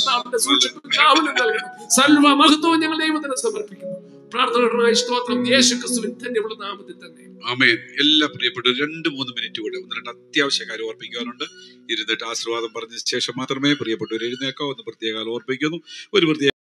സർവ മഹത്വവും ഞങ്ങൾ ദൈവത്തിന് സമർപ്പിക്കുന്നു. പ്രാർത്ഥനകളായി സ്തോത്രം യേശു ക്രിസ്തുവിൻ തന്നെയുള്ള നാമത്തിൽ തന്നെ ആമേൻ. എല്ലാ പ്രിയപ്പെട്ടവരും രണ്ട് മൂന്ന് മിനിറ്റ് കൂടെ ഒന്ന് രണ്ട് അത്യാവശ്യ കാര്യം ഓർപ്പിക്കാനുണ്ട്. ഇരുന്നിട്ട് ആശീർവാദം പറഞ്ഞ ശേഷം മാത്രമേ പ്രിയപ്പെട്ടവർ എഴുന്നേക്കാവൂ എന്ന് പ്രത്യേകം ഓർപ്പിക്കുന്നു. ഒരു പ്രത്യേക